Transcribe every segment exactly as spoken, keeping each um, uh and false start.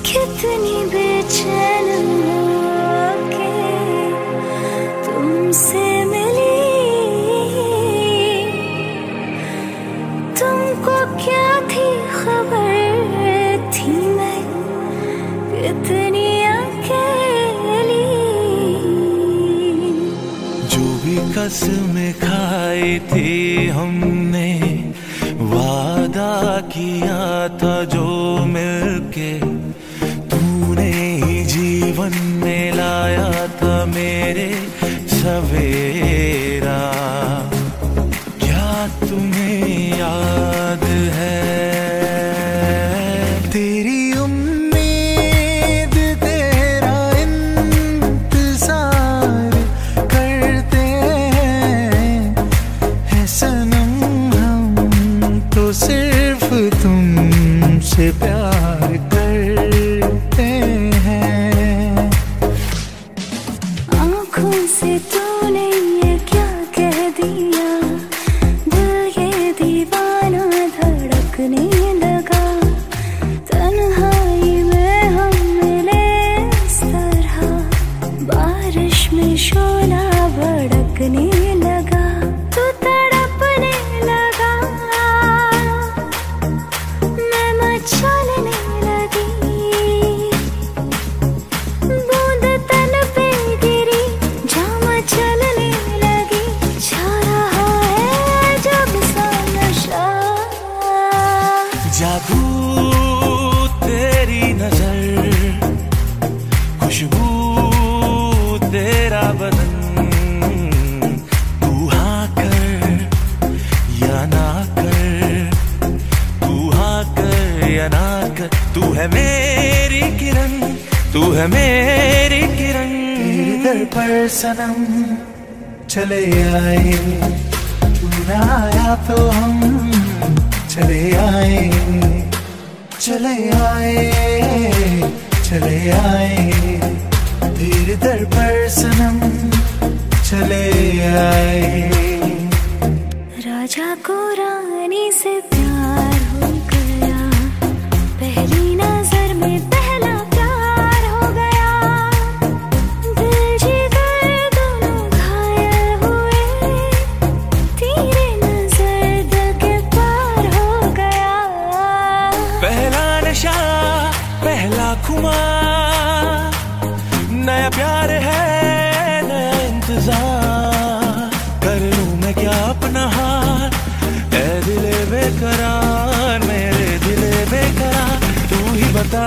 कितनी बेचैन होके तुमसे मिली, तुमको क्या थी खबर थी मैं कितनी अकेली। जो भी कसमें खाई थी हमने, वादा किया था जो मिलके तूने ही जीवन में लाया था मेरे सवेरा। क्या तुम्हें याद है तेरी उम्मीद तेरा इंतजार करते हैं सनम, हम तो सिर्फ तुमसे प्यार करते हैं। आँखों से तूने ये क्या कह दिया, दिल ये दीवाना धड़कने लगा। तन्हाई में हम मिले इस तरह, बारिश में शोला भड़कने लगा। तू तड़पने लगा, मैं मचलने लगी। बूंद तन पे गिरी, जाम चलने लगी। छा रहा है जब सा नशा, जादू तेरी नजर, खुशबू तेरा बदन। तू हाँ कर या ना कर, तू हाँ कर या ना कर। तू है मेरी किरण, तू है मेरी किरण। तेरे दर पर सनम चले आए, तू ना आया तो हम चले आए, चले आए, चले आए। तेरे दर पर सनम चले आए। राजा को रानी से प्यार हो गया, पहली नजर में पहला प्यार हो गया। दिल जिगर दोनों घायल हुए, तेरे नजर दिल के पार हो गया। पहला नशा पहला खुमार, नया प्यार है नया इंतजार। कर लूं मैं क्या अपना हाल, ऐ दिले बेकरार, मेरे दिले बेकरार। तू ही बता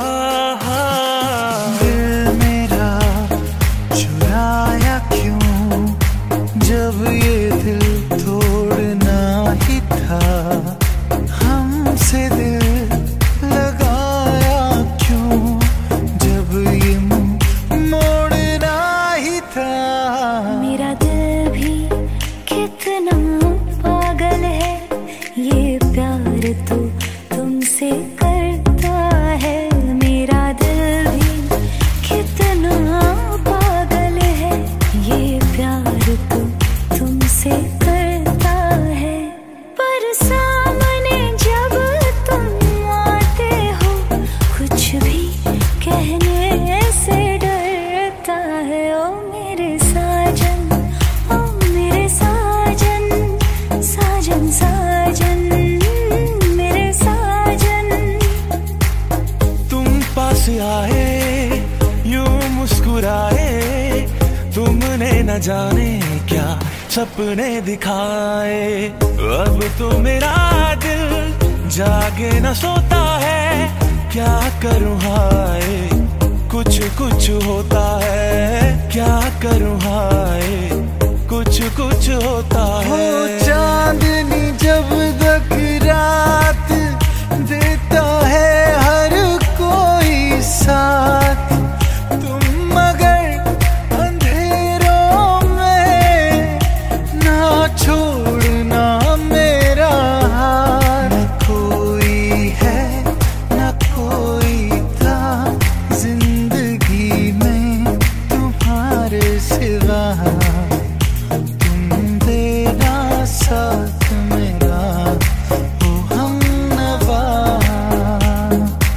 दिल मेरा चुराया क्यों, जब ये दिल तोड़ना ही था। हमसे दिल लगाया क्यों, जब ये मुंह मोड़ना ही था। मेरा दिल भी कितना पागल है, ये प्यार तो तुमसे करता है। मेरा दिल भी कितना पागल है, ये प्यार तो तुमसे करता है। पर सामने जब तुम आते हो, कुछ भी कहने से डरता है। ओ मेरे साजन, ओ मेरे साजन, साजन साजन, मेरे साजन। तुम पास आए यूं मुस्कुराए, तुमने न जाने क्या सपने दिखाए। अब तो मेरा दिल जागे न सोता है, क्या करूं हाय कुछ कुछ होता है। क्या करूं हाय कुछ कुछ होता हो है। चांदनी जब तक रात देता है हर कोई साथ, तुम मगर अंधेरों में ना छोड़ना मेरा हाथ। न कोई है न कोई था जिंदगी में तुम्हारे सिवा, तुम देना साथ मेरा ओ हमनवा।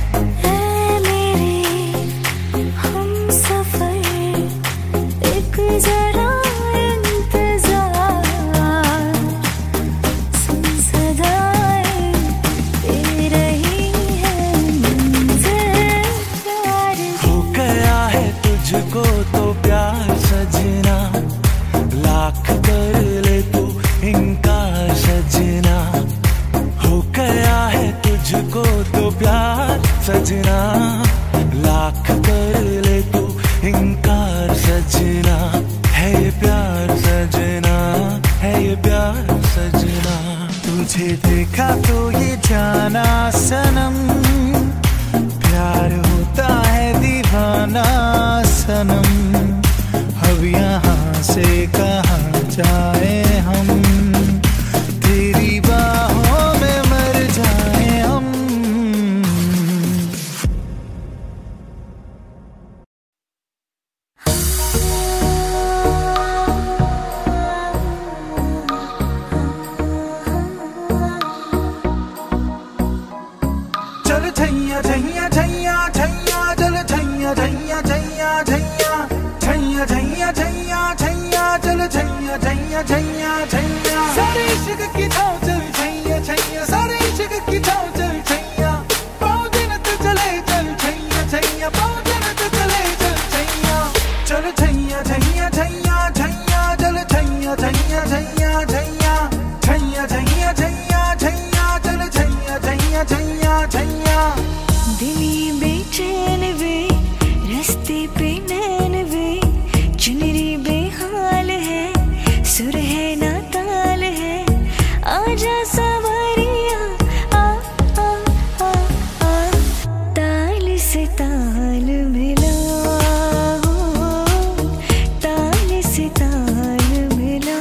सजना, लाख कर ले तू इनकार सजना, है ये प्यार सजना, है ये प्यार सजना। तुझे देखा तो ये जाना सनम, प्यार होता है दीवाना सनम। अब यहाँ से कहाँ जाए हम, तेरी बाहों में मर जाए हम। चल छैया छैया छैया छैया, चल छैया छैया छैया छैया, छैया छैया छैया छैया, चल छैया छैया छैया छैया। सारे इश्क की छाँव चल छैया छैया, सारे इश्क की छाँव चल छैया। पाँव दिन तो चले चल छैया छैया, पाँव दिन तो चले चल छैया। चल छैया छैया छैया छैया, चल छैया छैया छैया छैया, छैया छैया छैया छैया, चल छैया छैया छैया छैया। दिली बेचैन वे, रास्ते पे नैन वे, चुनरी बेहाल है, सुर है ना ताल है। आजा सवारिया आ आ आ आ, ताल से ताल मिला, ताल से ताल मिला।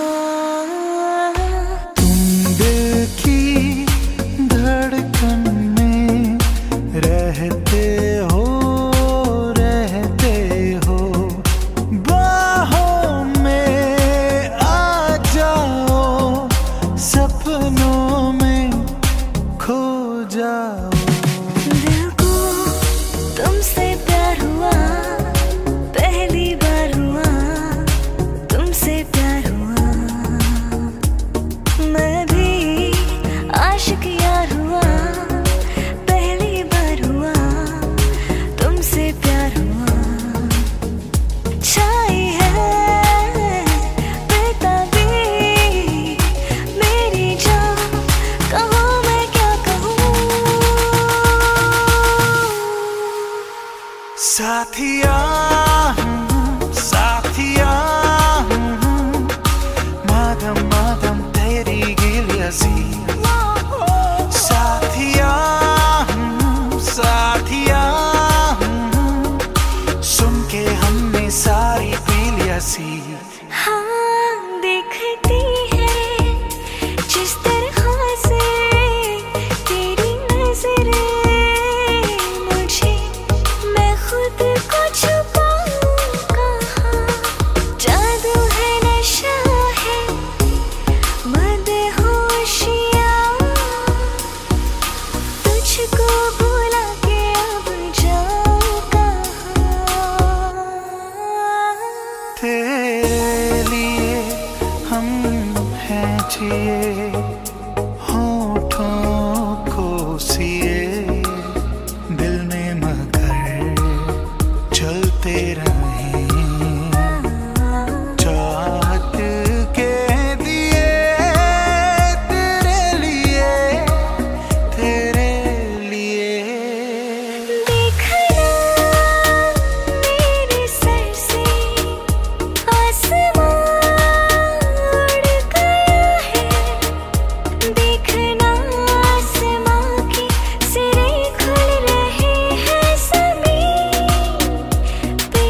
तुम दिल की धड़कन में रहते हो, रहते हो। बाहों में आ जाओ, सपनों में खो जाओ। दिल को तुमसे प्यार हुआ, पहली बार हुआ, तुमसे प्यार हुआ। मैं भी आशिक यार हुआ, पहली बार हुआ, तुमसे प्यार हुआ। छाई है बेताबी मेरी जान, कहूँ मैं क्या कहूँ। साथिया साथिया, मादम मादम तेरी गिलियासी। साथिया साथिया, सुन के हमने सारी पी लिया सी। हाँ देखती है जिस तरह से तेरी नजरें मुझे, मैं खुद को छुपाऊं कहाँ। जादू है नशा है मदहोशियाँ, तुझको भुला के अब जाऊं कहाँ। तेरे लिए हम हैं जिए, होठों को सिए, दिल में मगर चलते रहें। चाहत के दिए तेरे लिए, तेरे लिए। देखना मेरे सर से आसमां उड़ गया है, देखना आसमां के सिरे खुल रहे हैं ज़मीन पे।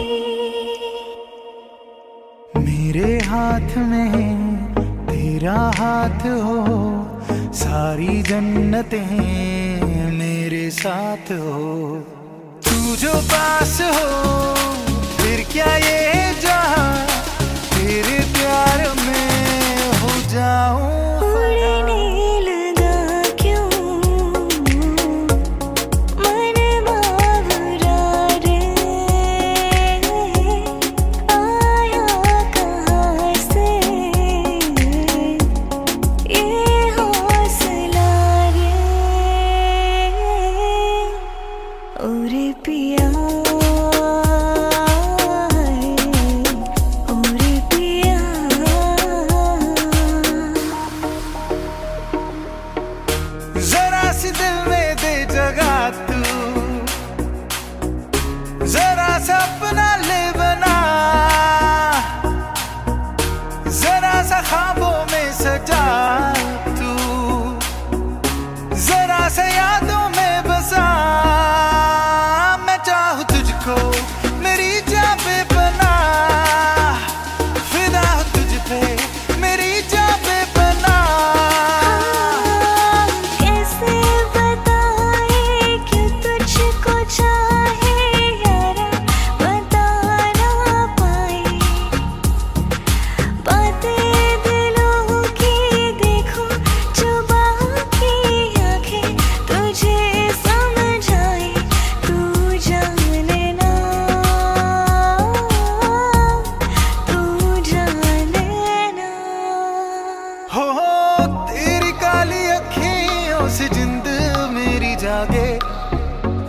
मेरे हाथ में तेरा हाथ हो, सारी जन्नतें मेरे साथ हो। तू जो पास हो फिर क्या ये जहां, तेरे प्यार में हो जाऊं। उड़ने लगा क्यों मन बावरा रे, आया कहाँ से ये हौसला रे। और पिया और पिया,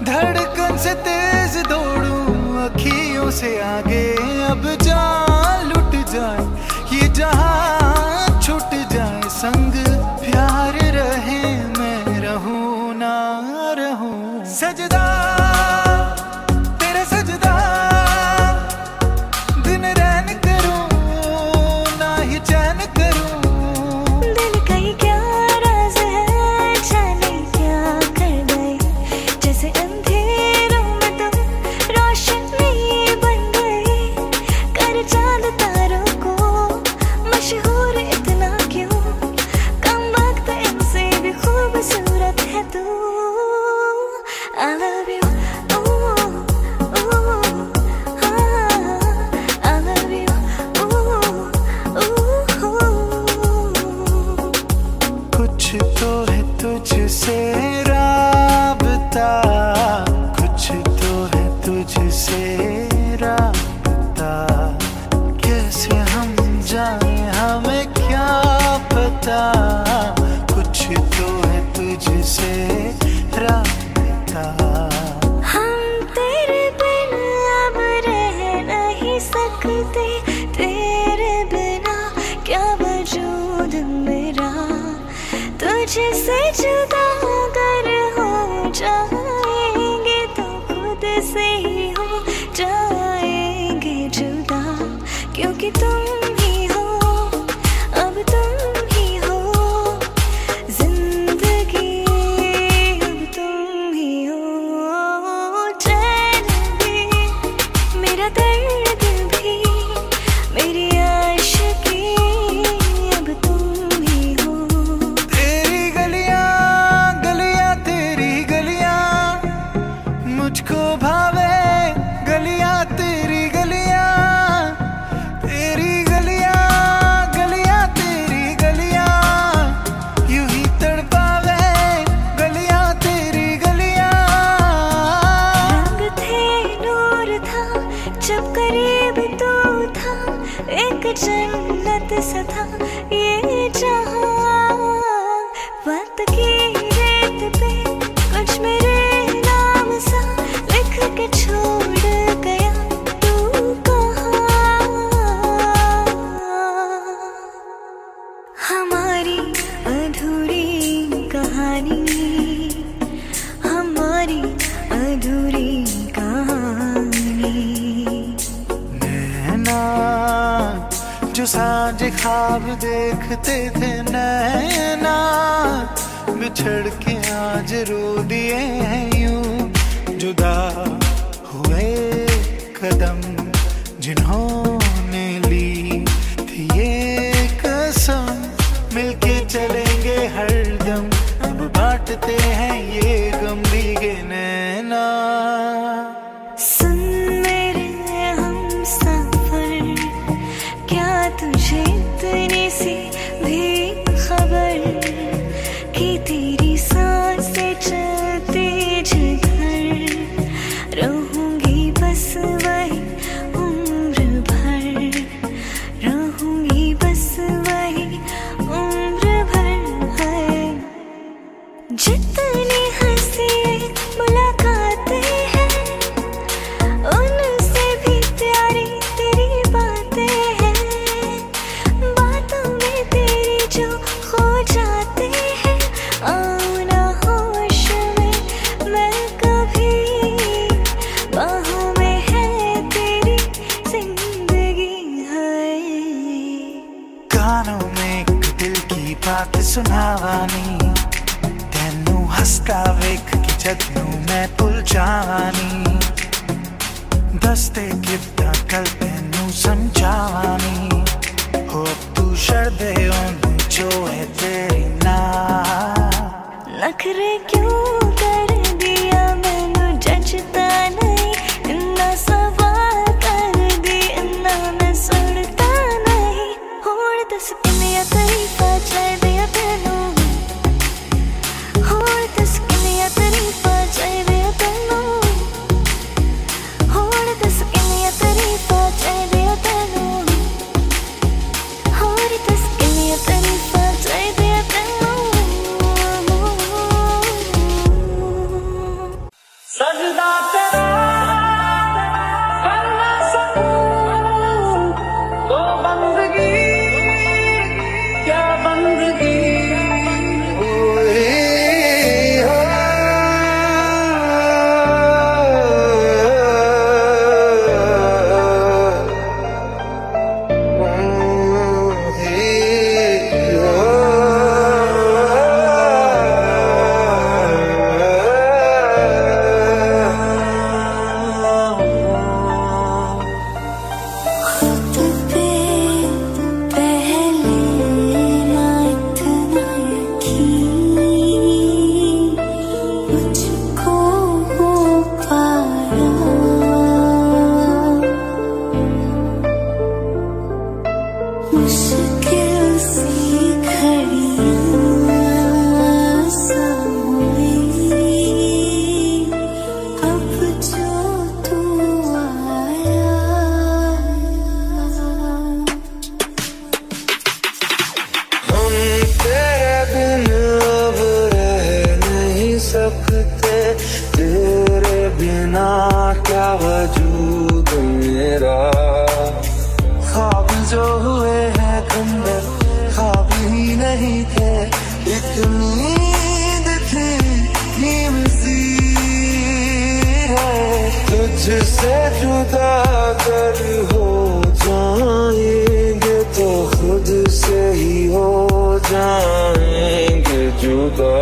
धड़कन से तेज दौड़ूं अखियों से आगे, अब जान लुट जाए ये जहां छूट जाए, संग प्यार रहे मैं रहूं ना रहूं। सजदा तेरा सजदा दिन रैन करूं ना ही चैन करूं। दिल का ये क्या राज है जाने क्या कर गए, जैसे अंधेरों में तुम रोशनी बन गए। कर चांद तारों को मशहूर इतना क्यों, कम वक्त इनसे भी खूबसूरत है तू। I love you, ooh, ooh, ah, I love you, ooh, ooh। कुछ तो है तुझसे राबता, कुछ तो है तुझसे राबता, कैसे हम जाने हमें क्या पता। कुछ तो है तुझसे राबता। हम तेरे बिन अब रह नहीं सकते, तेरे बिना क्या वजूद मेरा। तुझसे जुदा अगर हो जाएंगे तो खुद से ही हो जाएंगे जुदा, क्योंकि तुम ही हो, अब तुम ही हो जिंदगी, अब तुम ही हो चैन भी, मेरा दर्द भी, मेरी आशिकी, अब तुम ही हो। तेरी गलियां गलियां तेरी गलियां मुझको भावे, गलियां तेरी गलियां, तेरी गलियां गलियां तेरी गलियां यूं ही तड़पावे, गलियां तेरी गलियां। रंग थे नूर था जब करीब तू था, एक जन्नत सा था ये जहां। वक्त की रेत पे कुछ मेरे नाम सा लिख के छोड़ गया तू कहाँ। हमारी अधूरी कहानी, हमारी अधूरी कहानी। नैना जो सांझ ख्वाब देखते थे, नैना बिछड़ के आज रो दिए हैं यूं। जुदा हुए कदम जिन्होंने ली थी ये कसम, मिलके चलेंगे हरदम, अब बांटते हैं ये गम भीगे नैना। सुन मेरे हम सफर, क्या तुझे इतनी सी भी खबर कि तेरी सांसें चलती जिधर, रहूंगी बस वही उम्र भर, रहूंगी बस वही उम्र भर है। जितनी हंसी मुलाकातें हैं, उनसे भी प्यारी तेरी बातें हैं। बातों में तेरी जो खो जाते हैं, आओ ना होश में मैं कभी, बाहों में है तेरी जिंदगी है। कानों में एक दिल की बात सुनावानी, तेनू हसता वेख के जदनू मैं भुल जावानी। दसते किदा कल तेनू समझावानी, हो अब तू शर्दे ओनू जो है तेरी ना। नखरे क्यों कर दिया मैनू जचता नहीं, इन्ना सवाल कर दी इन्ना मैं सुनता नहीं। होड़ दस किन्नियां तरीफां चाहिदियां तैनू, होड़ दस किन्नियां तरीफां चाहिदियां तैनू, होड़ दस किन्नियां तरीफां सजदा तेरा करना सकूं तो बंदगी क्या बंदगी तेरे बिना क्या वजूद मेरा ख्वाब जो हुए हैं खंडर ख्वाब ही नहीं थे एक नींद थी नीम सी है तुझसे जुदा कर हो जाएंगे तो खुद से ही हो जाएंगे जुदा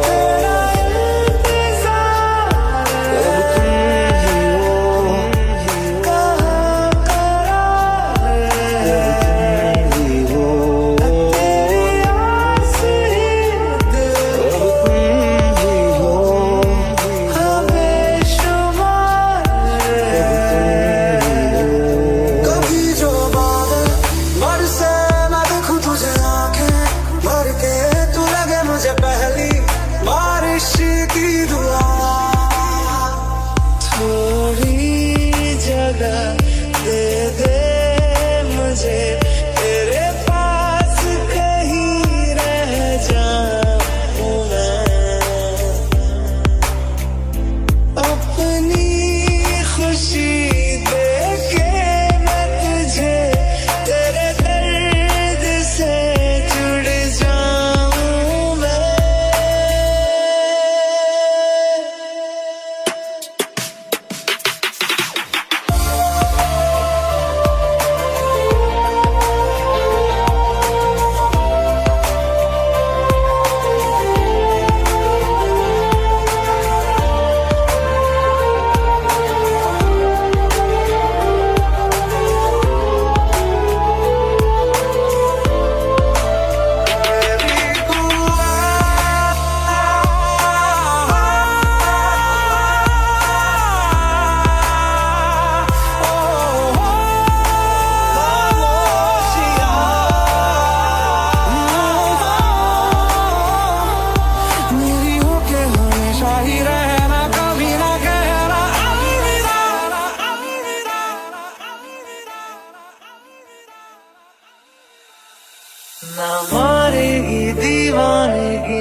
ना मारेगी दीवानगी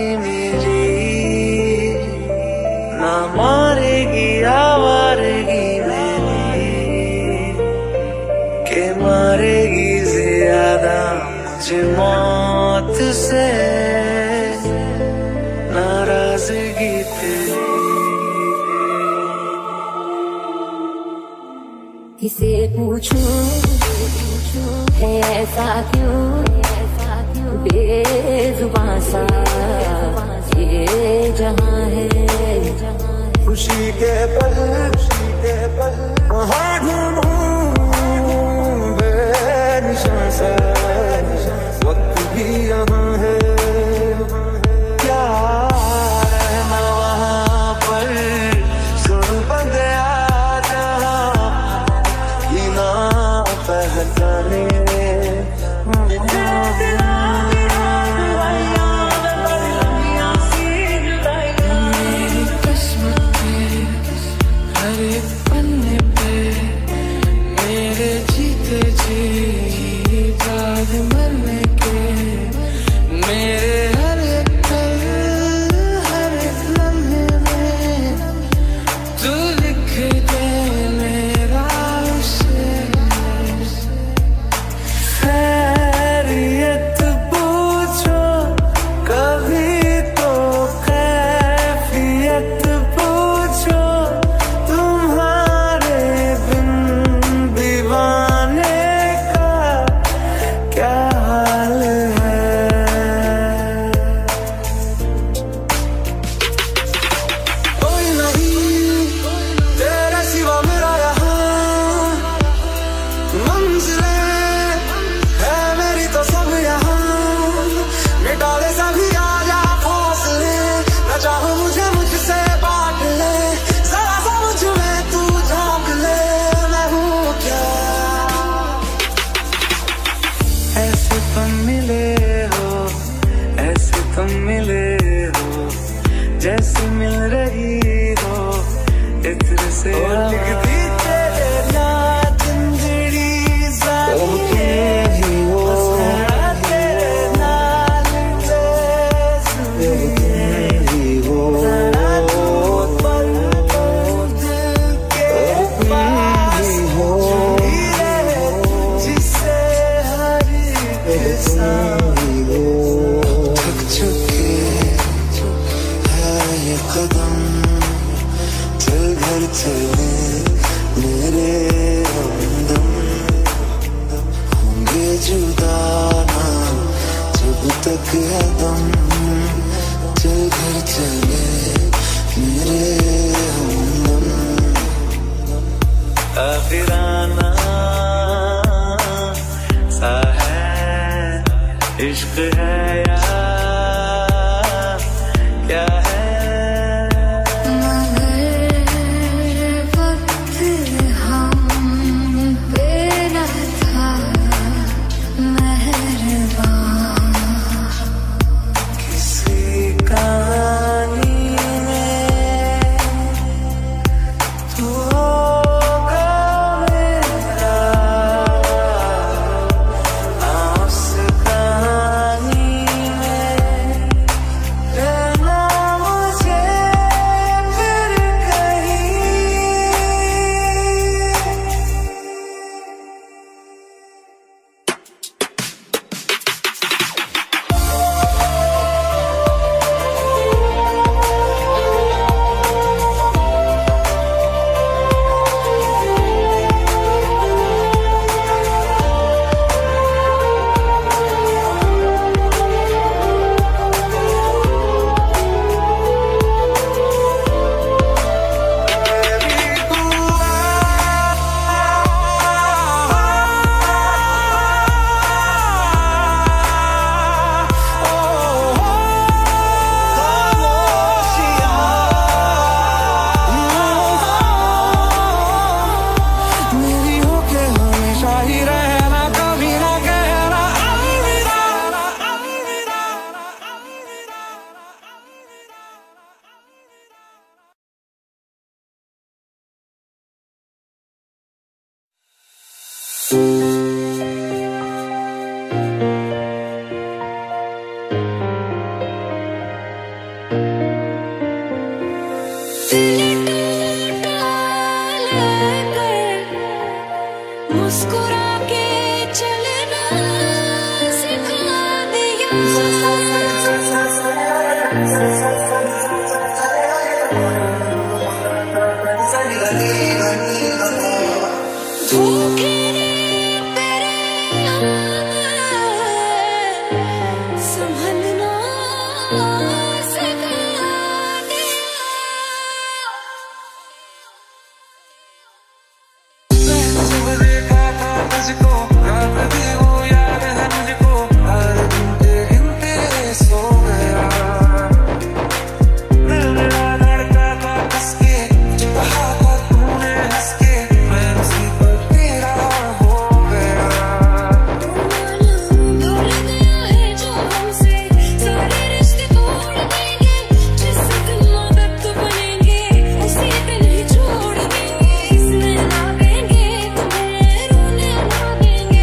मेरी ना मारेगी आवारगी मेरी के मारेगी ज्यादा मुझे मौत से नाराजगी तेरी किसे पूछूं है ऐसा क्यों बेजुबां सा ये जहां है खुशी के पल खुशी के पल कहाँ ढूंढूं बेनिशान सा वक्त भी यहाँ है क्या रहना वहाँ पर सुन बंदया जहाँ ही ना पहचाने Thank you.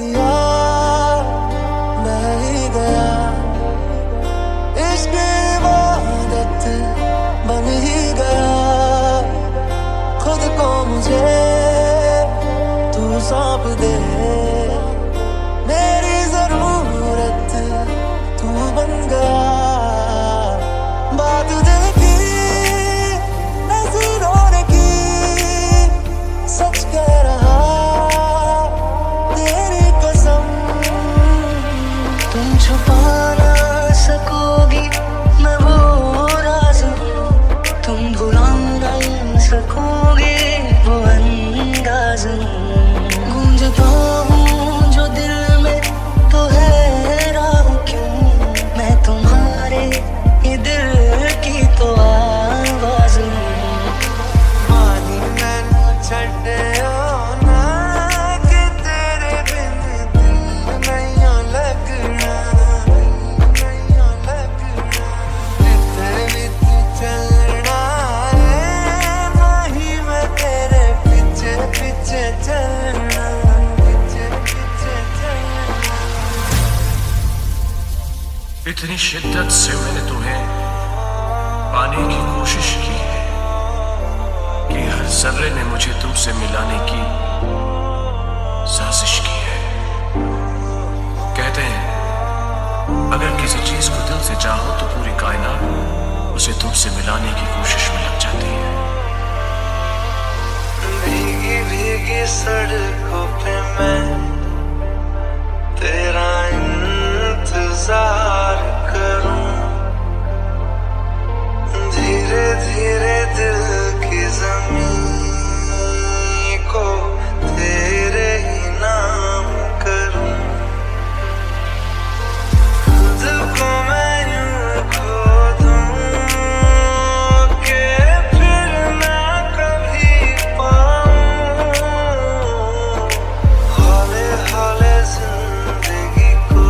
दिया मैं ही गया, इश्क इबादत बन ही गया, खुद को मुझे तू सौंप दे, मेरी जरूरत तू बन गया। बात दिल की नजरों ने की, सच कह रहा तेरी कसम, तुम छुपा ना सकोगी मैं वो राज, तुम भुला नहीं सकोगे वो अंदाज, गूंजता हूँ जो दिल में तो हैरान क्यों, मैं तुम्हारे ये दिल की तो आवाज हूँ। मानी मैनू छड्डियो ना कि तेरे बिन दिल नहीं लगना, नहीं लगना, इधर भी तू चलना है, नहीं मैं तेरे पीछे पीछे चलना, पीछे पीछे चलना। इतनी शिद्दत से मैंने तुम्हें पाने की कोशिश की है कि हर जर्रे ने मुझे तुमसे मिलाने की साजिश की है। कहते हैं अगर किसी चीज को दिल से चाहो तो पूरी कायनात उसे तुमसे मिलाने की कोशिश में लग जाती है। भीगी भीगी सड़कों पे मैं तेरा इंतजार करूं, धीरे धीरे दिल की ज़मीं को तेरे ही नाम करूं, खुद को मैं यूं खो दूं कि फिर ना कभी पाऊं, हौले हौले जिंदगी को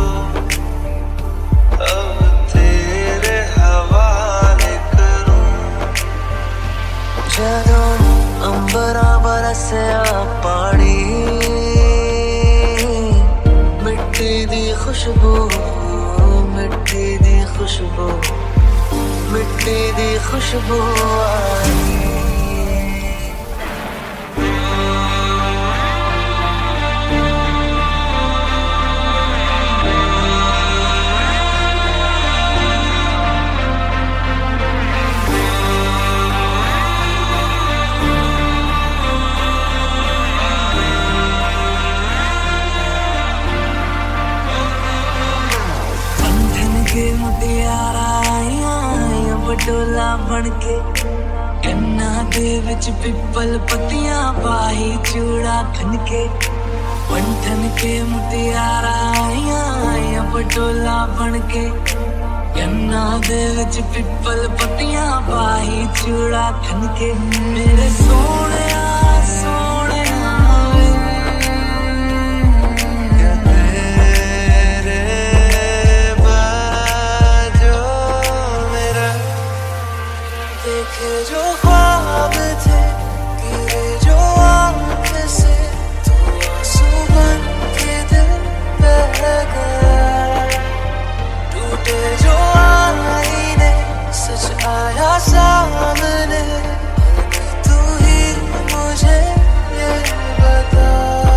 अब तेरे हवाले करूं। ਜਦੋਂ ਅੰਬਰਾਂ ਬਰਸਿਆ ਪਾਣੀ, ਮਿੱਟੀ ਦੀ ਖੁਸ਼ਬੂ, ਮਿੱਟੀ ਦੀ ਖੁਸ਼ਬੂ, ਮਿੱਟੀ ਦੀ ਖੁਸ਼ਬੂ ਆਈ। बटोला बनके कन्ना दे विच पिपल पत्तियां पाही चूड़ा खनके, पंठन के मुटियारा आइया बटोला बनके कन्ना दे विच पिपल पत्तियां पाही चूड़ा खनके, मेरे सोने सोने जो ख्वाब थे तेरे जो आँख से तो आंसू बन के दिल बह गया, टूटे जो आईने सच आया सामने, तू ही मुझे ये बता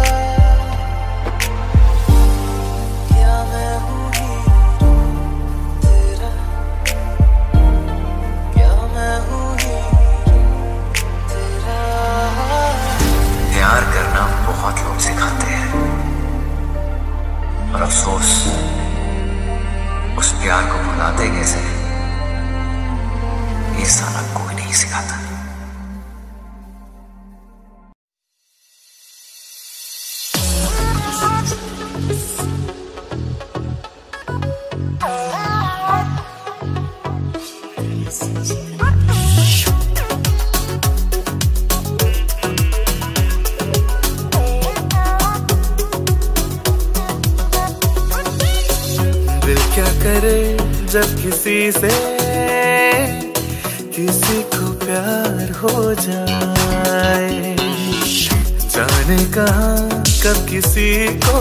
क्या मैं हूँ हीरो तेरा, क्या मैं हूँ प्यार करना बहुत लोग सिखाते हैं और अफसोस उस प्यार को भुलाते कैसे ये साला कोई नहीं सिखाता। करे जब किसी से किसी को प्यार हो जाए, जाने कहाँ कब किसी को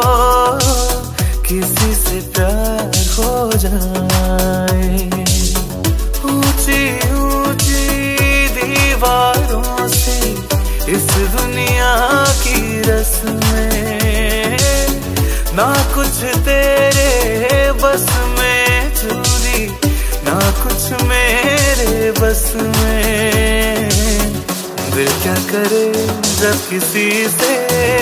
किसी से प्यार हो जाए। ऊंची ऊंची दीवारों से इस दुनिया की रस्में, ना कुछ तेरे बस में चूरी, ना कुछ मेरे बस में। दिल क्या करे जब किसी से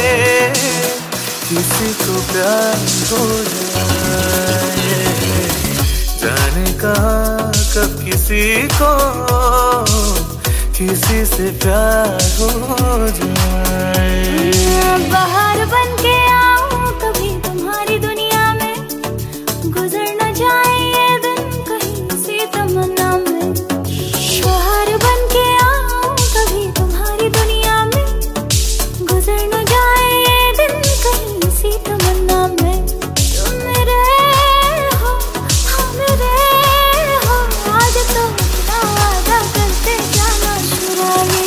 किसी को प्यार हो जाए। जाने कहाँ कब किसी को किसी से प्यार हो जाए। बाहर बन के आऊं कभी तुम्हारी दुनिया में, गुजर न जाए ये दिन कहीं सी तमन्ना में। बाहर बन के आऊं कभी तुम्हारी दुनिया में, गुजर न जाए ये दिन कहीं सी तमन्ना में। तुम मेरे हो, हाँ मेरे हो, आज तो ना वादा करते जाना शुराए।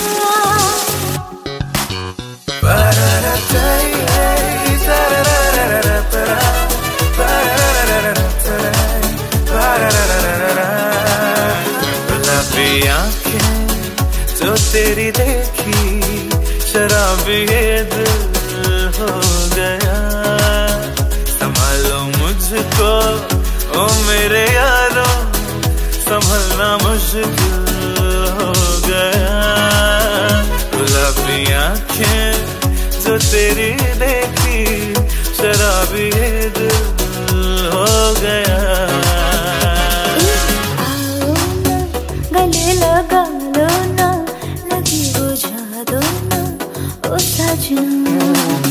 गुलाबी आंखें जो तेरी देखी, शराबी ये दिल हो गया। संभालो मुझको ओ मेरे यारों, संभलना मुश्किल हो गया। गुलाबी आंखें जो तेरी देखी, शराबी ये दिल हो गया। गले लगा लो ना, लगी बुझा दो ना ओ सजना।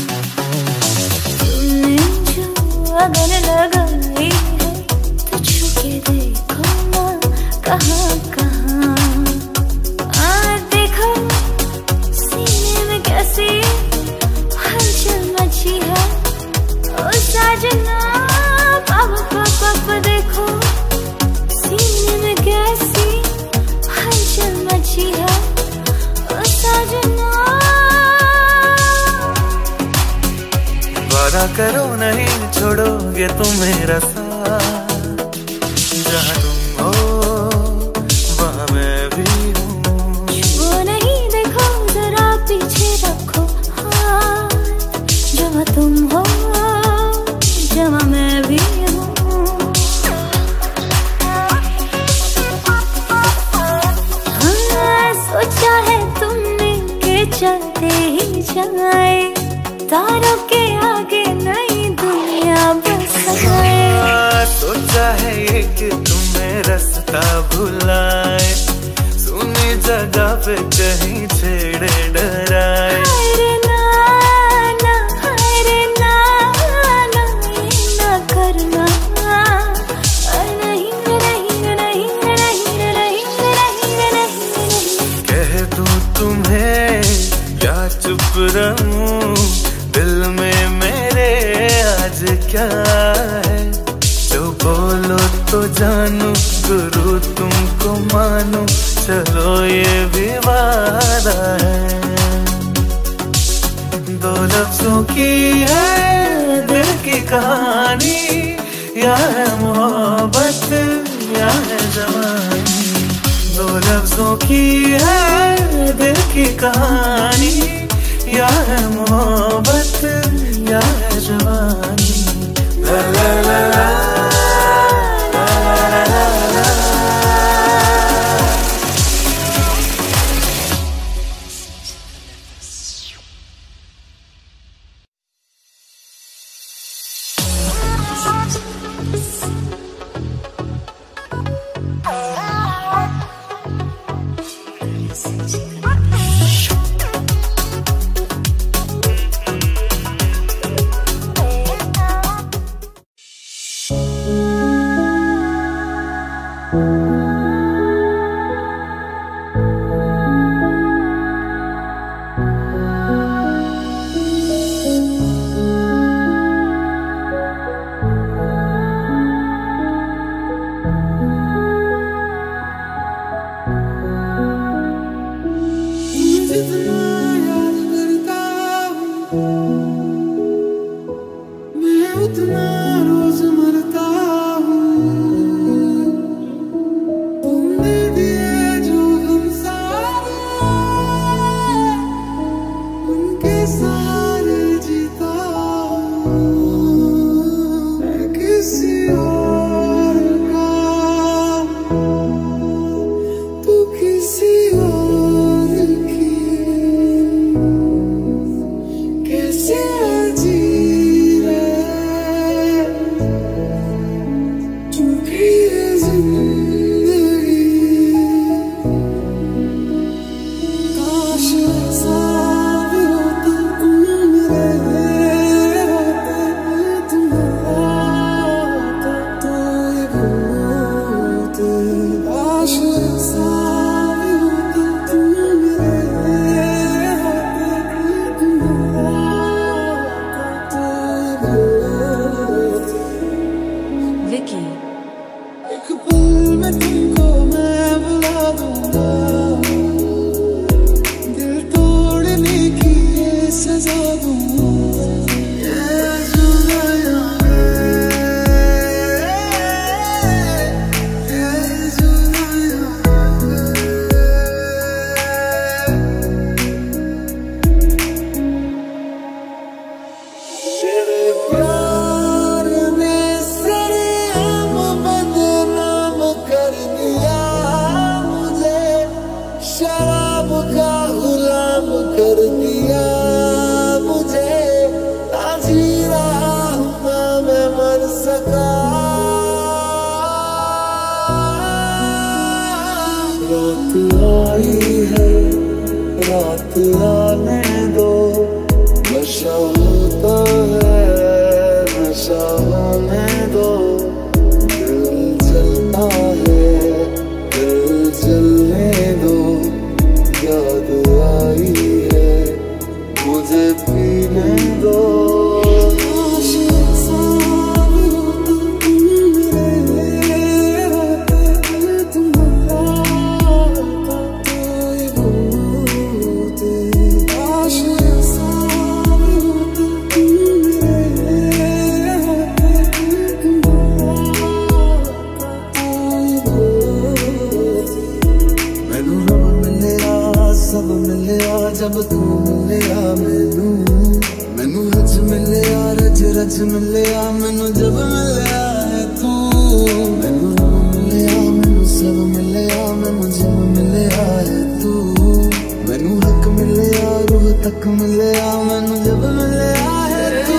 तुमने जो अगन लगाई है तो छू के देखो ना कहाँ कहाँ। आ देखो सीने में कैसी हलचल मची है ओ सजना। पाप पाप पाप देखो सीने में कैसी हलचल मची है ओ सजना। वादा करो नहीं छोड़ोगे तुम मेरा साथ, जहाँ तुम हो वहाँ मैं भी हूँ। वो नहीं देखो जरा पीछे रखो हाथ, जहाँ तुम हो जहाँ मैं भी हूँ। हाँ सोचा है तुमने के चलते ही जाए, तारों के आगे नई दुनिया बसाए। सोचा है ये कि तुम्हें रास्ता भुलाए, सुनी जगह पे कहीं छेड़े डराए। हाय रे ना ना, हाय रे ना ना, ये ना करना। नहीं नहीं नहीं नहीं नहीं नहीं नहीं। कह दूं तुम्हें या चुप रहूं, दिल में मेरे आज क्या है। जो बोलो तो जानू, गुरु तुमको मानू, चलो ये भी वादा है। दो लफ्जों की है दिल की कहानी, या है मोहब्बत या है जवानी। दो लफ्जों की है दिल की कहानी, या है मोहब्बत या है जवानी। ला ला ला ला ला ला ला ला। उतना रोज मरता हूँ। तुमने दिए जो हम सारे उनके सारे जीता हूँ। मैं किसी और का तू किसी और की कैसे जी रहे झूठी है जिंदगी। काश ऐसा भी होता तुम मेरे होते, तुम्हारा होता तो ये होते। काश ऐसा भी होता तुम मेरे होते, तुम्हारा होता तो ये होते। विकी एक पल में तुमको मैं बुला दूंगा, दिल तोड़ने की ये सजा दूंगा। ये जुदाइयां ये जुदाइयां तेरे प्यार ने सरेआम बदनाम कर दिया मुझे, शराब का गुलाम कर दिया मुझे। ना जी रहा हूँ ना मैं मर सका। रात आई है रात आने दो, नशा होता है नशा होने दो। दिल जलता है दिल जलने दो, याद आई है मुझे पीने दो। काश ऐसा भी होता तुम मेरे होते, तुम्हारा होता तो ये होते। काश ऐसा भी होता तुम मेरे होते, तुम्हारा होता तो ये होते। मैनू रब मिलिया सब मिलिया जब तू मिलिया मैनू। मैनू हज मिलिया रज रज मिलिया मैनू जब मिलिया है तू। मैनू रब मिलिया मैनू सब मिलिया मैनू जब मिलिया है तू। मैनू हक मिलिया रूह तक मिलिया मैनू जब मिलिया है तू।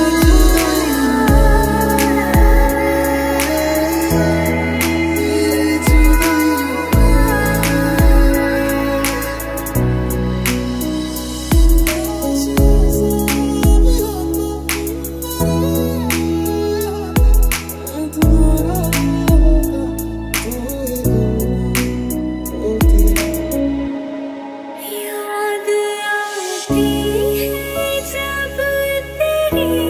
याद आती है जब तेरी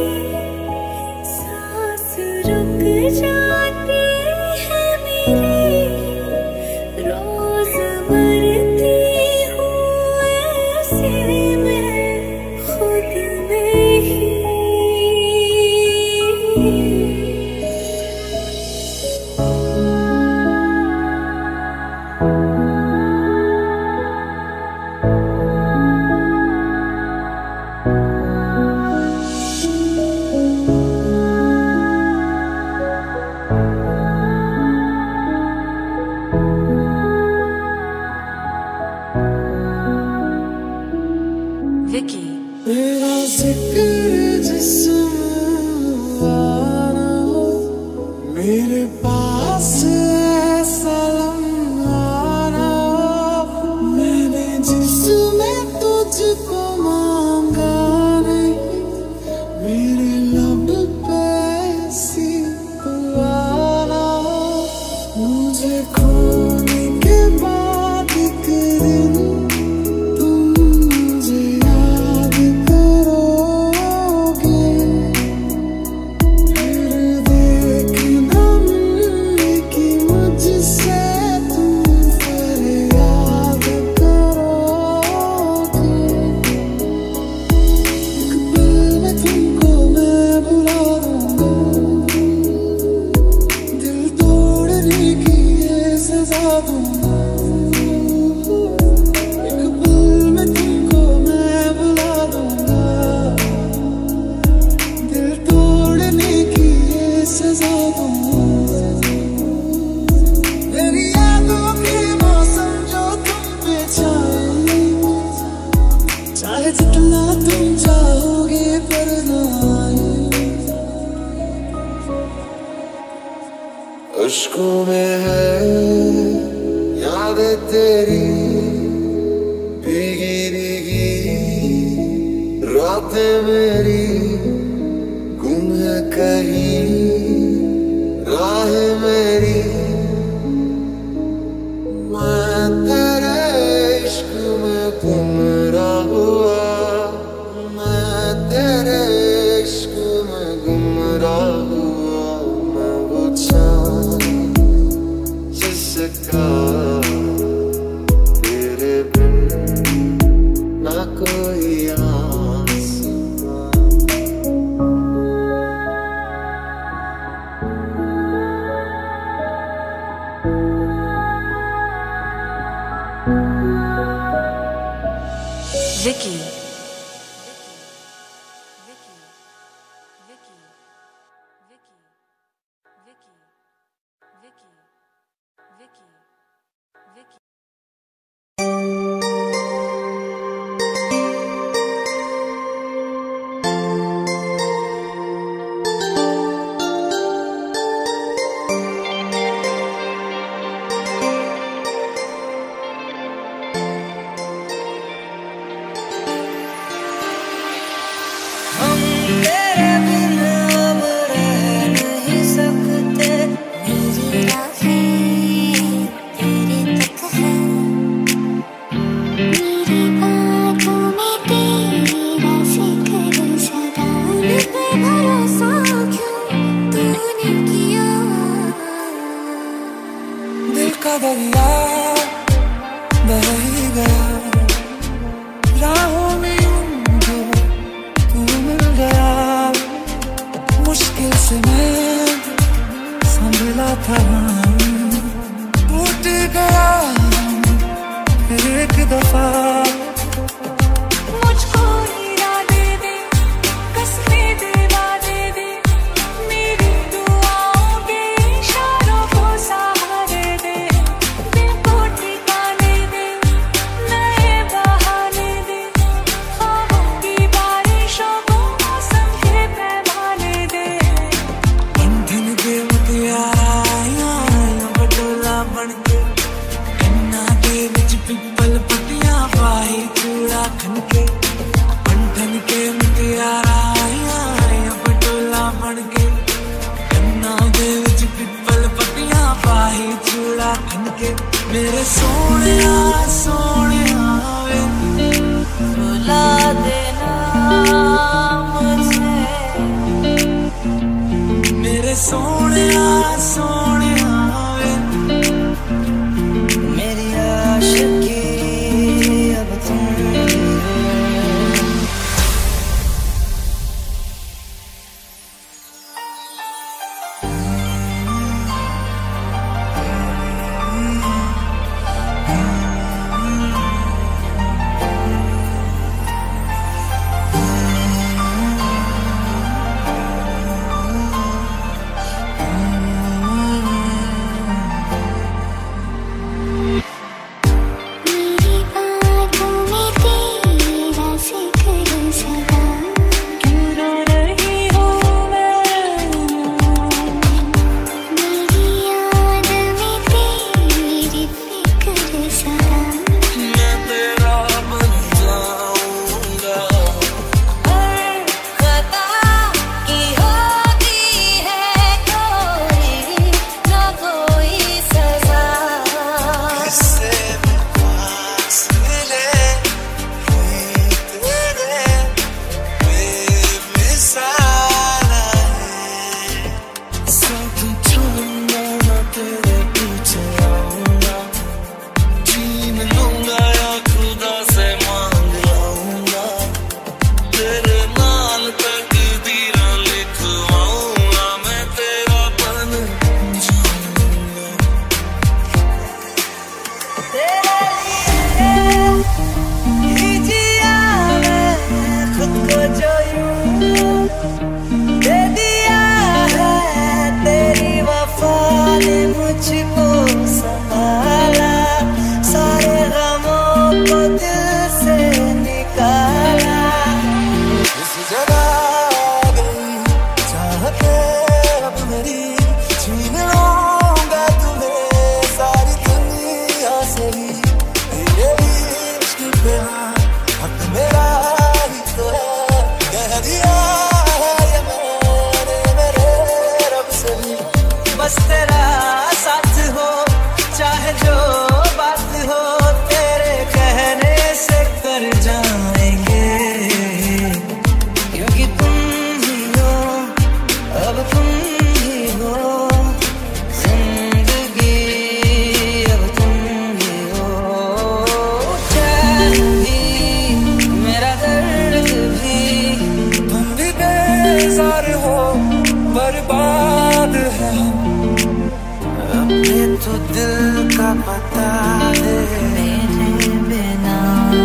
सांस रुक जाती है मेरी। रोज मरती हूँ ऐसे मैं खुद में ही। मुश्कों में है यादें तेरी, भीगी भीगी रातें मेरी, गुम है कहीं राहें मेरी। मैं तेरे इश्क में गुमराह हुआ, मैं तेरे इश्क में गुमराह हुआ। मैं वो चाँद जिसका तेरे बिन ना कोई आसमां। Vicky. दरिया बह ही गया, राहों में यूं तू मिल गया। मुश्किल से मैं संभला था, टूट गया फिर एक दफा। मुझको हीरा दे दे, कसमें दिला दे दे, मेरी दुआओं के इशारों को सहारे दे। दिल को ठिकाने दे, नए बहाने दे, ख्वाबों की बारिशों को मौसम के पैमाने दे। बंधन के मुटियारा बटोला बनके, कन्ना के विच पिपल पटियां पाई चूड़ा खनके। बंधन के मुटियारा बटोला बनके, कन्ना के विच पिपल पटियां पाई चूड़ा खनके। मेरे सोने सोने वे बुला देना मुझे, मेरे सोने सोने वे मेरी आशिकी अब तुम ही हो। बस तेरा साथ हो, चाहे जो बात हो तेरे कहने से कर जाएंगे, क्योंकि तुम ही हो, अब तुम ही हो जिंदगी, अब तुम ही हो। चैन भी मेरा दर्द भी, तुम भी बेजार हो, बर्बाद है अपने तो दिल का पता दे मेरे बिना।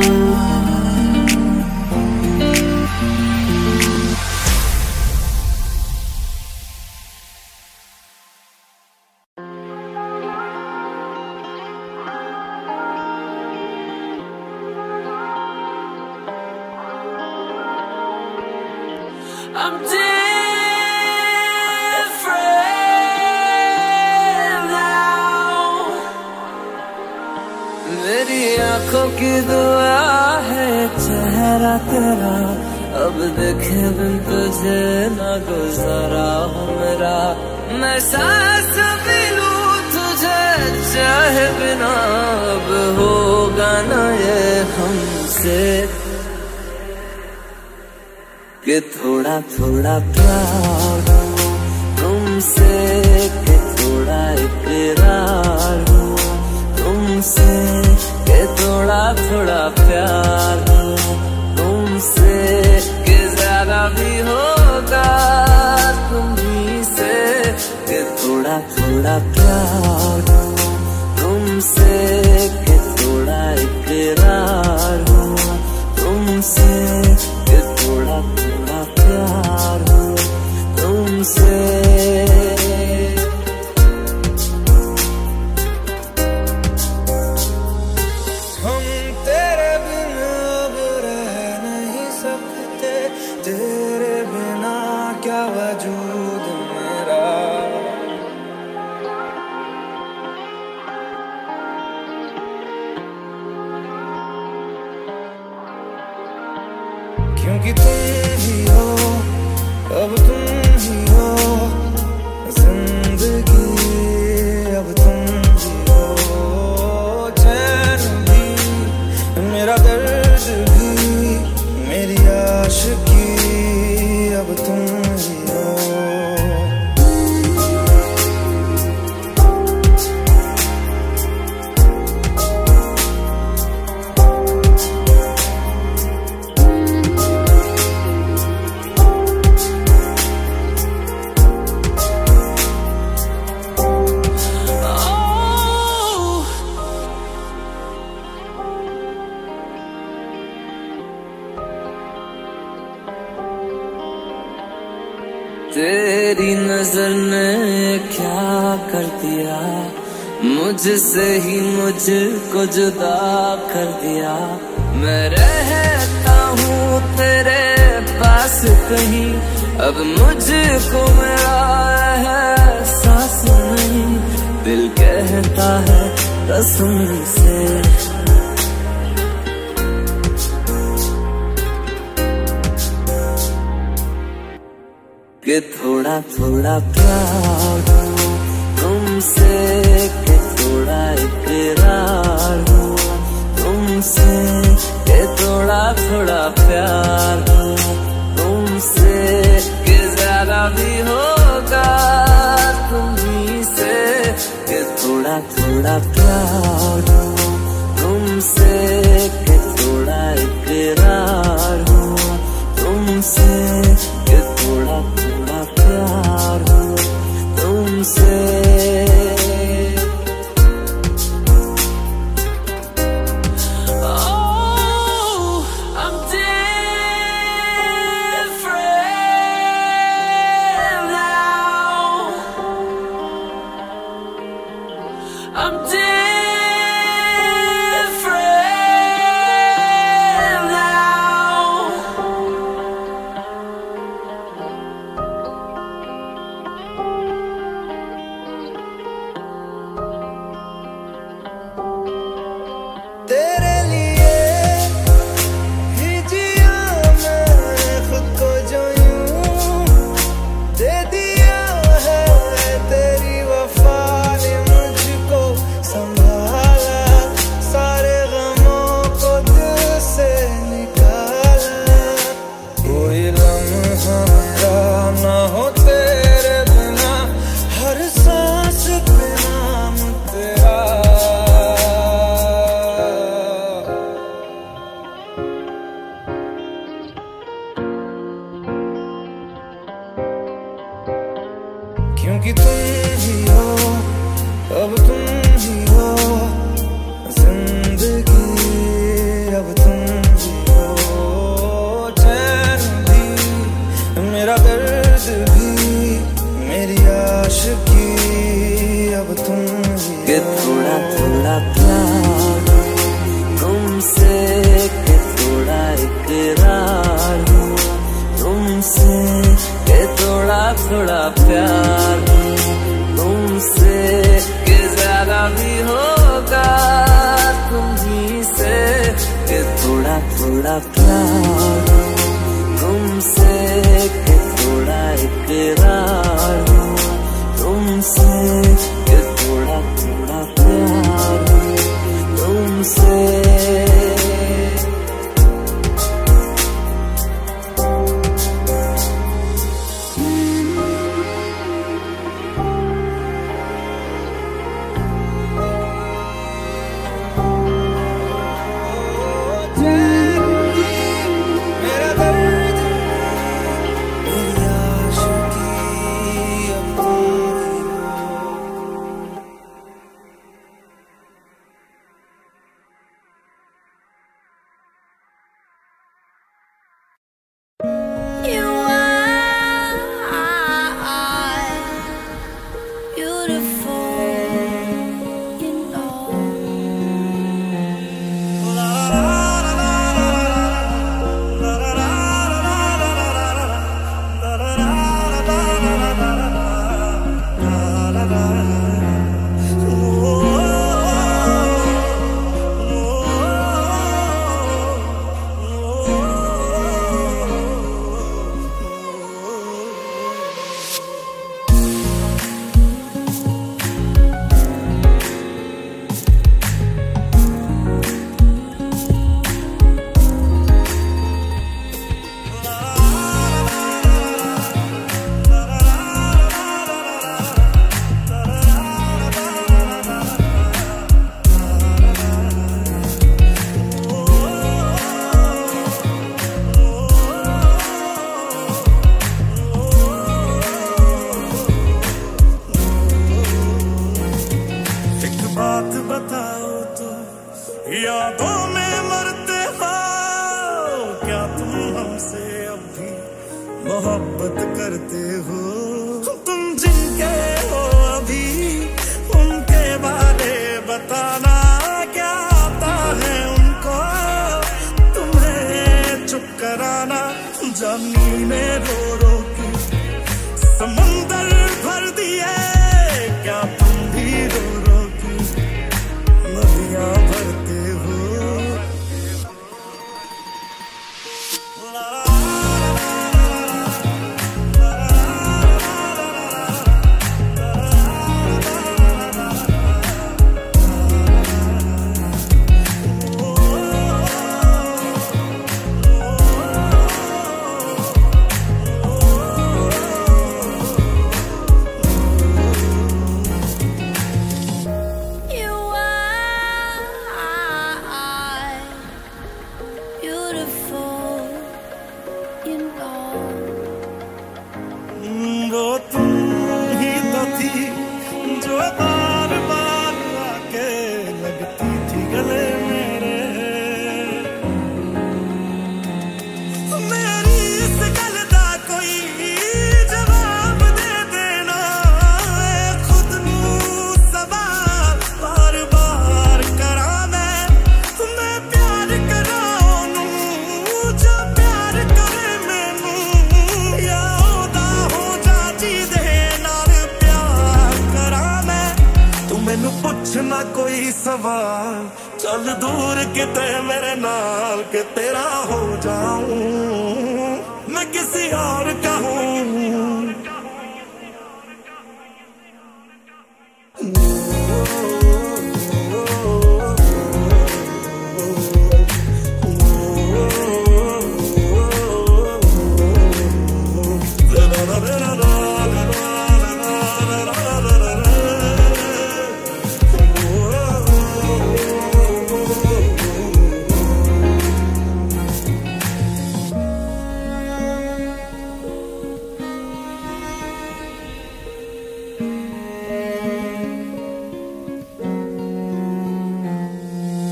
I'm different now, मेरी आंखों की दुआ है चेहरा तेरा, अब देखे बिन तुझे न गुजारा हो मेरा। मैं सांस भी लूं तुझे चाहे बिना, अब होगा ना ये हमसे कि थोड़ा थोड़ा प्यार हो तुमसे, कि थोड़ा इकरार हो तुमसे, कि थोड़ा थोड़ा प्यार हो तुमसे, कि ज्यादा भी होगा तुम्हीं से, कि थोड़ा थोड़ा प्यार हो तुमसे, कि थोड़ा इकरार हो तुमसे, कि थोड़ा थोड़ा प्यार हो तुमसे। हम तेरे बिना अब रह नहीं सकते, तेरे बिना क्या वजूद मेरा। क्योंकि तुम ही हो, अब तुम ही हो जिंदगी, अब तुम ही हो। चैन भी मेरा दर्द भी, मेरी आशिकी, अब तुम ही हो। तेरी नजर ने क्या कर दिया, मुझसे ही मुझको जुदा कर दिया। मैं रहता हूँ तेरे पास कहीं, अब मुझको मेरा एहसास नहीं। दिल कहता है कसम से कि थोड़ा थोड़ा प्यार हो तुमसे, कि थोड़ा इकरार हो तुमसे, कि थोड़ा थोड़ा प्यार हो तुमसे, कि ज्यादा भी होगा तुम्हीं से, कि थोड़ा थोड़ा प्यार हो तुमसे, कि थोड़ा इकरार हो तुमसे, कि थोड़ा थोड़ा प्यार हो तुमसे। I'm different now. तेरे लिए ही जिया मैं खुद को जो यूं दे दिया है तेरी क्योंकि तुम ही हो, अब तुम ही हो जिंदगी, अब तुम ही हो। चैन भी मेरा दर्द भी मेरी आशिकी, अब तुम ही हो। कि थोड़ा थोड़ा प्यार तुमसे, कि थोड़ा इकरार तुमसे, कि थोड़ा थोड़ा प्यार तुमसे, कि ज्यादा भी होगा तुम्ही से। कि थोड़ा थोड़ा प्यार तुमसे, कि थोड़ा इकरार तुमसे, कि थोड़ा थोड़ा प्यार तुमसे।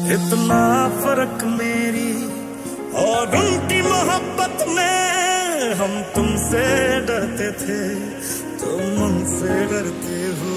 इतना फर्क मेरी और उनकी मोहब्बत में। हम तुमसे डरते थे, तुम हमसे डरते हो।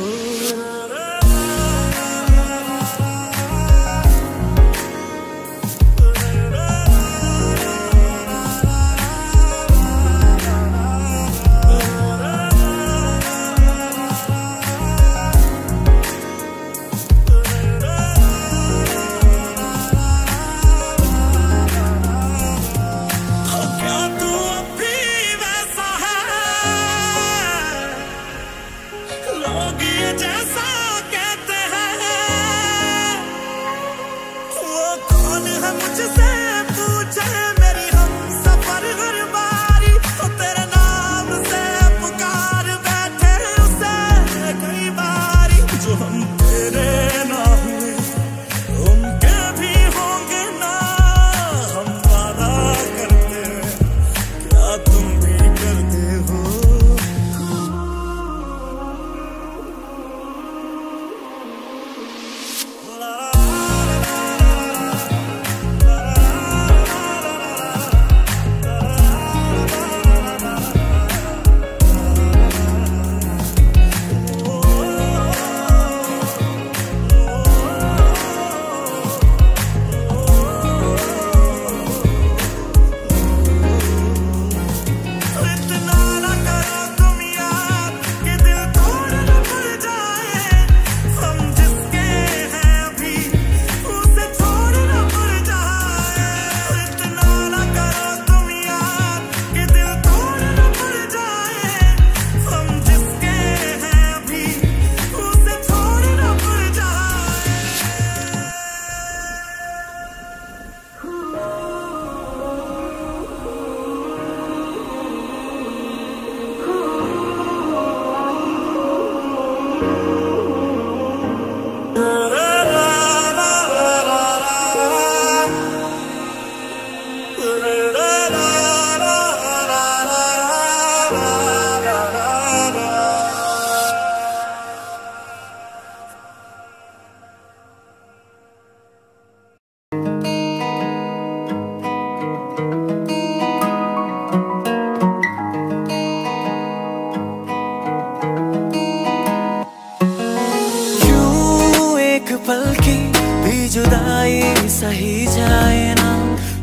सही जाए ना,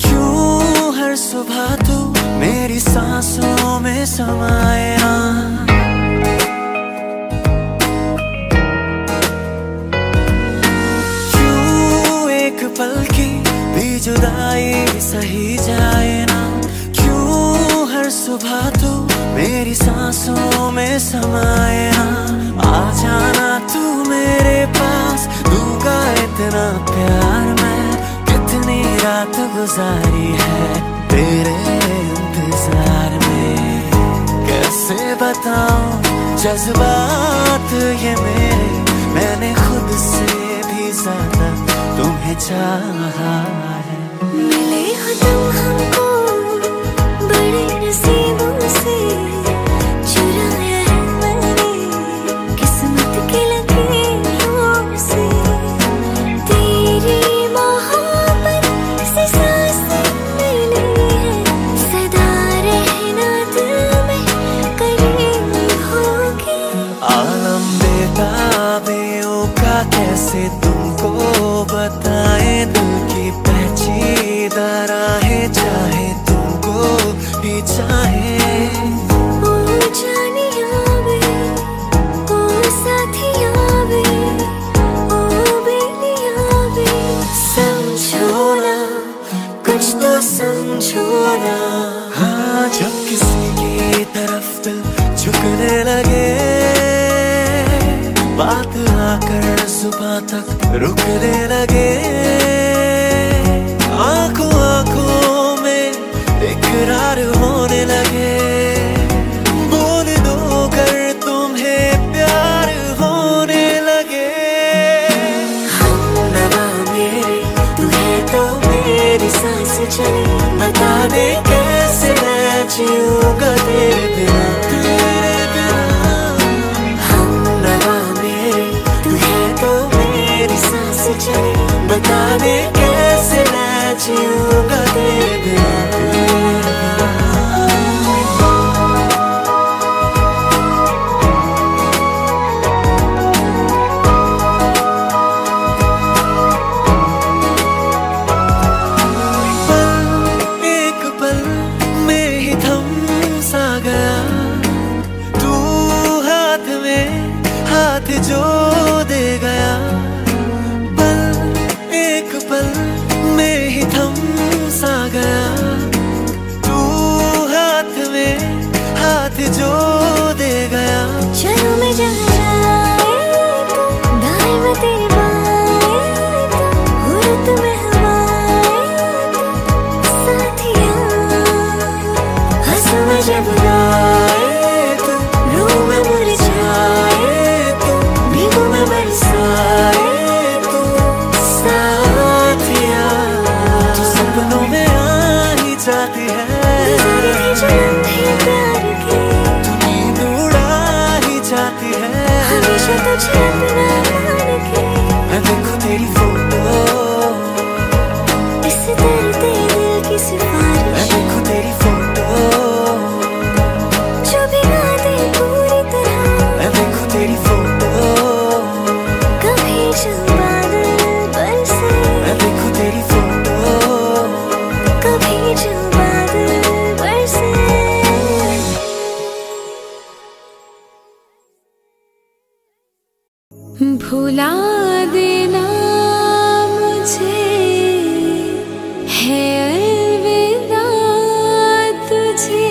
क्यों हर सुबह तू मेरी सांसों में समाए ना। क्यों एक पल की भी जुदाई सही जाए ना, क्यों हर सुबह तू मेरी सांसों में समाए ना। आ जाना तू मेरे पास, दूंगा इतना प्यार मैं, कितनी रात गुजारी है तेरे इंतजार में। कैसे बताऊं जज्बात ये मेरे, मैंने खुद से भी ज्यादा तुम्हें चाहा है। मिले हो तुम हमको बड़े नसीबों से, चुराया है मैंने किस्मत की लकीरों से। तेरी मोहब्बत से सांसें मिली है, सदा रहना दिल में करीब होगी। आलम बेताबियों का कैसे तुमको बताए, दिल की पेचीदा राहें चाहे तुमको भी चाहे। ओ जानिया वे, ओ साथिया वे, ओ बेलिया वे, समझो ना कुछ तो समझो ना। हाँ, जब किसी की तरफ दिल झुकने लगे, बात आकर सुबह तक रुकने लगे। आंखों आंखों में इकरार होने लगे, बोल दो कर तुम्हें प्यार होने लगे। हम नवा मेरे तू है तो मेरी सांस चले, बता दे कैसे मैं जीऊंगा तेरे बिना। तेरे बिना हम नवा मेरे तू है तो मेरी सांस चले, बता दे जो दे गया, पल एक पल में ही थम सा गया। तू हाथ में हाथ जो दे गया। चलो मैं जहाँ जाए तो दाएं में तेरी बाएं तो हुर्रत में हवाएं तो साथिया। हंसू मैं जब गाए तो रूह में मुरझाए तो भीगू मैं बरसाए तो साथिया। तू सपनों में आ ही जाती है, जाती है हमेशा तुझे अपना मान के। मैं देखूं तेरी फोटो, इस दर्द दिल की सिफारिश। मैं देखूं तेरी फोटो, जो भिगा दे पूरी तरह। मैं देखूं तेरी फोटो, कभी जो बादल बरसे। मैं देखूं तेरी फोटो, कभी जो बादल बरसे। भुला देना मुझे है अलविदा तुझे,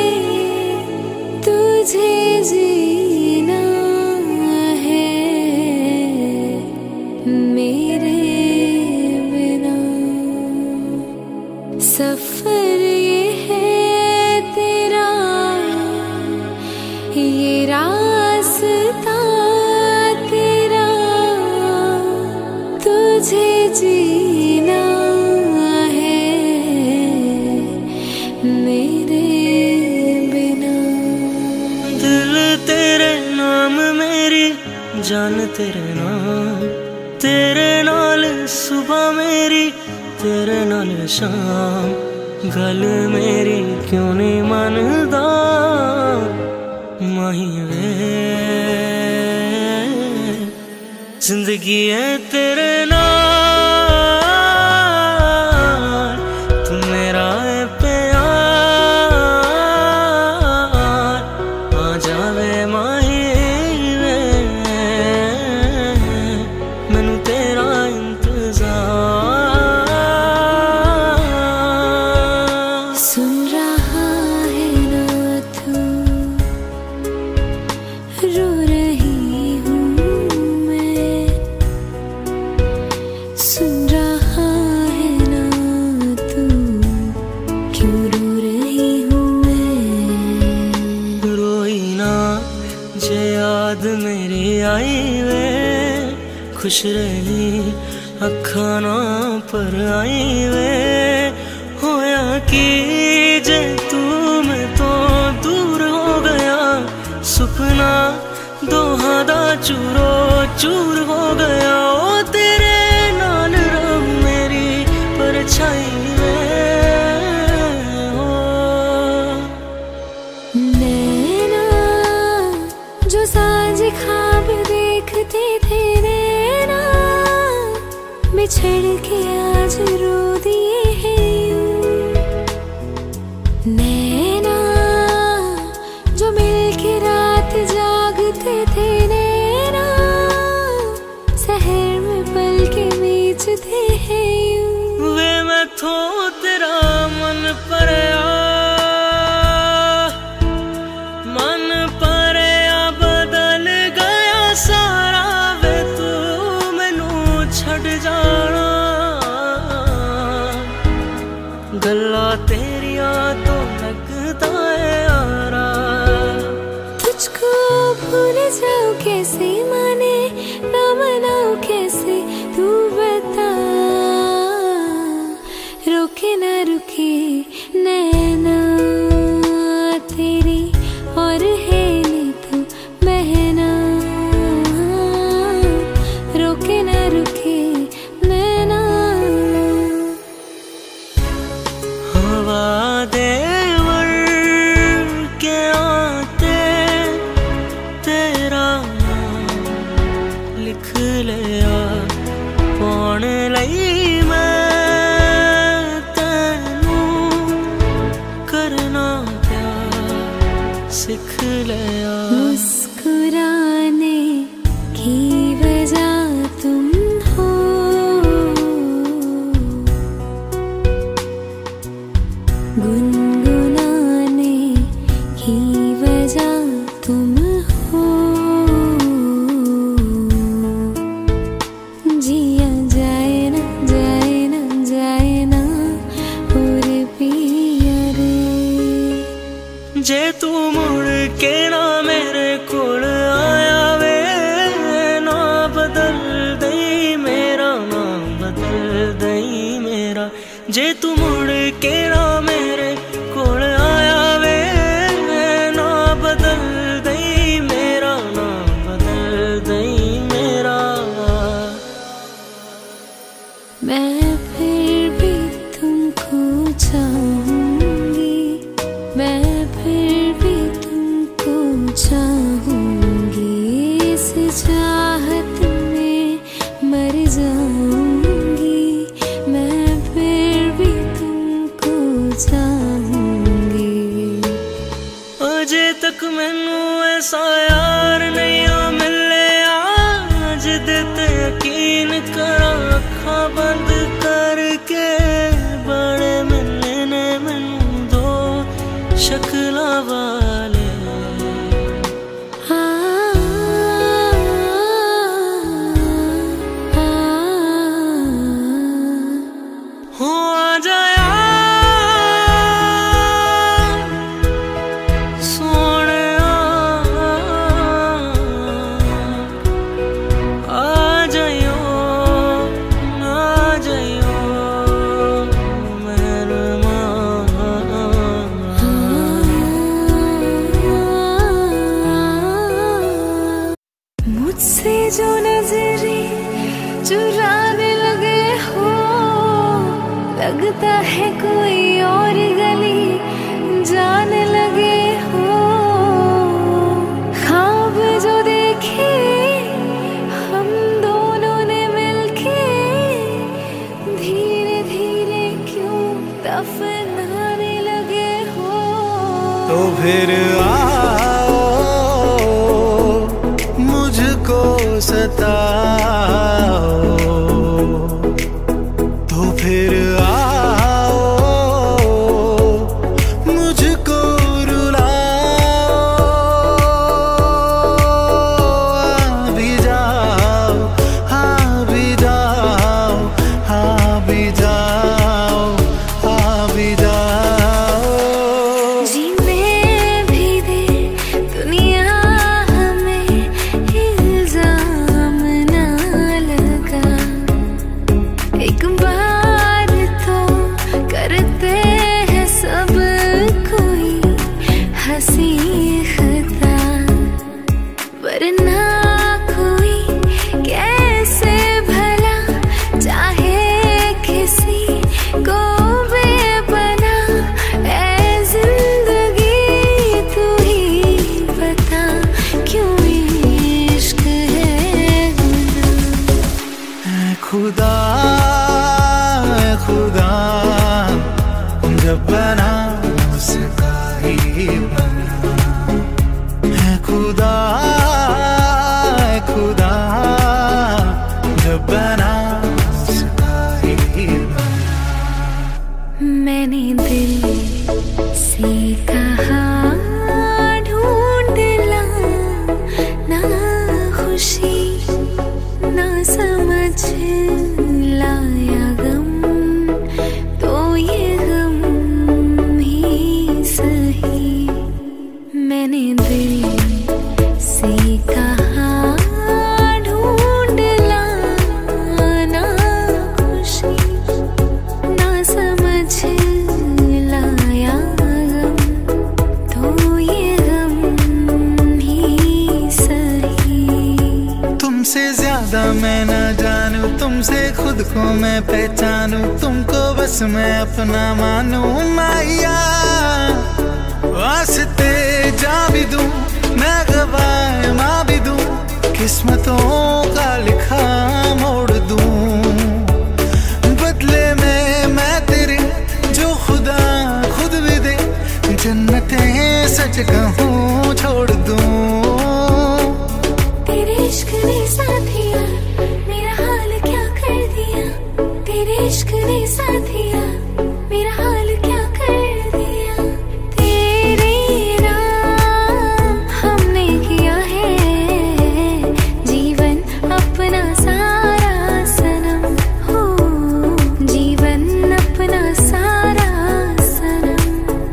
तुझे जीना है मेरे बिना। सफर ये है तेरा, ये रास्ता तुझे जीना है मेरे बिना। दिल तेरे नाम मेरी जान तेरे नाम, तेरे नाल सुबह मेरी तेरे नाल शाम। गल मेरी क्यों नहीं मनदा माही वे, जिंदगी है तेरे नाल, तू मेरा है प्यार। आ जावे माही वे, मैनू तेरा इंतजार। सुन रहा है ना तू, रो रही हूँ मैं। सुन रहा है ना तू, क्यों रो रही हूँ मैं। रोई ना जे याद मेरी आई वे, खुश रही अखा ना पर आई वे। होया कि जे तू मैं तो दूर हो गया, सुपना दोहा दा चूरो चूर हो गया। ओ तेरे नाल रब मेरी परछाई वे हो। नैना जो साँझ ख्वाब देखते थे, नैना बिछड़ के आज रो दिए हैं यूं। नैना जो मिलके रात जागते थे, नैना शहर में पल के बीचते हैं यूं। वे मैं थो तेरा मन परया, मन परया बदल गया सारा। वे तू मैनू छड़ जाना, गल्ला तेरिया तो लगता है यारा। तुझको भूल जाऊं कैसे, माने ना मनाऊं कैसे, तू बता। रुके ना रुके नैना तेरी, और है नहीं तू बहना। रुके ना रुके नैना। हवा देवर के आते तेरा नाम लिख लिया, पौन लई मैं तेनू करना प्यार सिख लिया। मुस्कुराने मुझसे जो नजरे चुराने लगे हो, लगता है कोई और गली जाने लगे हो। ख्वाब जो देखे हम दोनों ने मिलके, धीरे धीरे क्यों दफनाने लगे हो। तो फिर आओ मुझको सताओ, तो फिर आओ मुझको रुलाओ। आ भी जाओ, आ भी जाओ, आ भी जाओ, आ भी जाओ। जीने भी दे दुनिया हमें, इल्जाम ना लगा। एक बार तो करते हैं सब कोई हंसी खता, वरना कोई कैसे भला चाहे किसी को बेपना। ऐ जिंदगी तू ही बता, क्यों इश्क है गुनाह। ऐ खुदा, ऐ खुदा, जब बना उसका ही बना। ऐ खुदा, ऐ खुदा, जब बना उसका ही बना। मैंने दिल से कहा ढूंढ ला, ना खुशी ना समझ लाया गम, तो ये गम ही सही। मैंने दिल से कहा ढूंढ ला, ना खुशी ना समझ लाया गम, तो ये गम ही सही। तुमसे ज्यादा मैं ना जानूं, तुमसे खुद को मैं पहचानूं, तुमको बस मैं अपना मानूं। माया वास्ते जा भी दूं, मैं गवाए माँ भी दूं, किस्मतों का लिखा मोड़ दूं। बदले में मैं तेरे जो खुदा खुद भी दे, जन्नतें सच कहूँ छोड़ दूं। तेरे इश्क ने साथिया मेरा हाल क्या कर दिया, तेरे इश्क ने साथिया मेरा हाल क्या कर दिया। तेरे नाम हमने किया है जीवन अपना सारा सनम, हो जीवन अपना सारा सनम।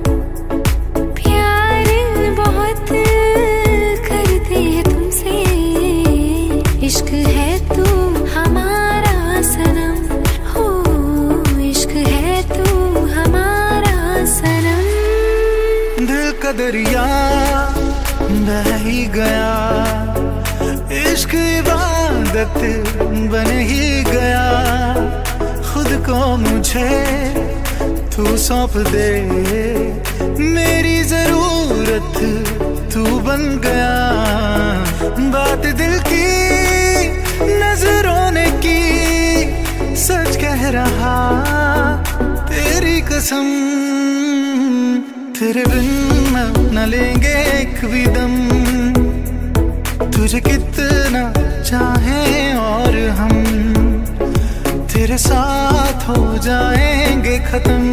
प्यार बहुत करते हैं तुमसे, इश्क है तू हमारा सनम, हो इश्क है तू हमारा सनम। दिल का दरिया बह ही गया, इश्क इबादत बन ही गया। खुद को मुझे तू सौंप दे, मेरी जरूरत तू बन गया। बात दिल की नजरों ने की, सच कह रहा तेरी कसम। तेरे बिन न लेंगे एक भी दम, तुझे कितना चाहें और हम, तेरे साथ हो जाएंगे खत्म।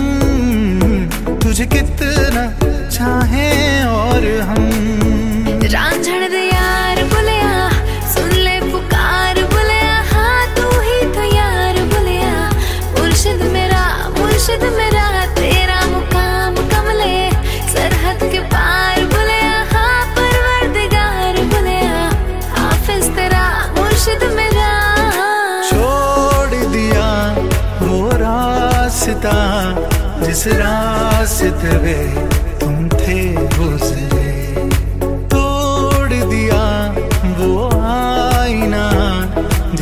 तुझे कितना चाहें और हम। रांझण दे यार बुलिया, सुन ले पुकार बुलिया, हाँ तू ही तो यार बुलिया। मुर्शिद मेरा मुर्शिद मेरा, तेरा मुकाम कमले सरहद के पार बुलिया, हाँ परवरदिगार बुलिया। हाफिज तेरा मुर्शिद मेरा, छोड़ दिया वो रास्ता जिस रास्ते पे तुम थे गुजरे, तोड़ दिया वो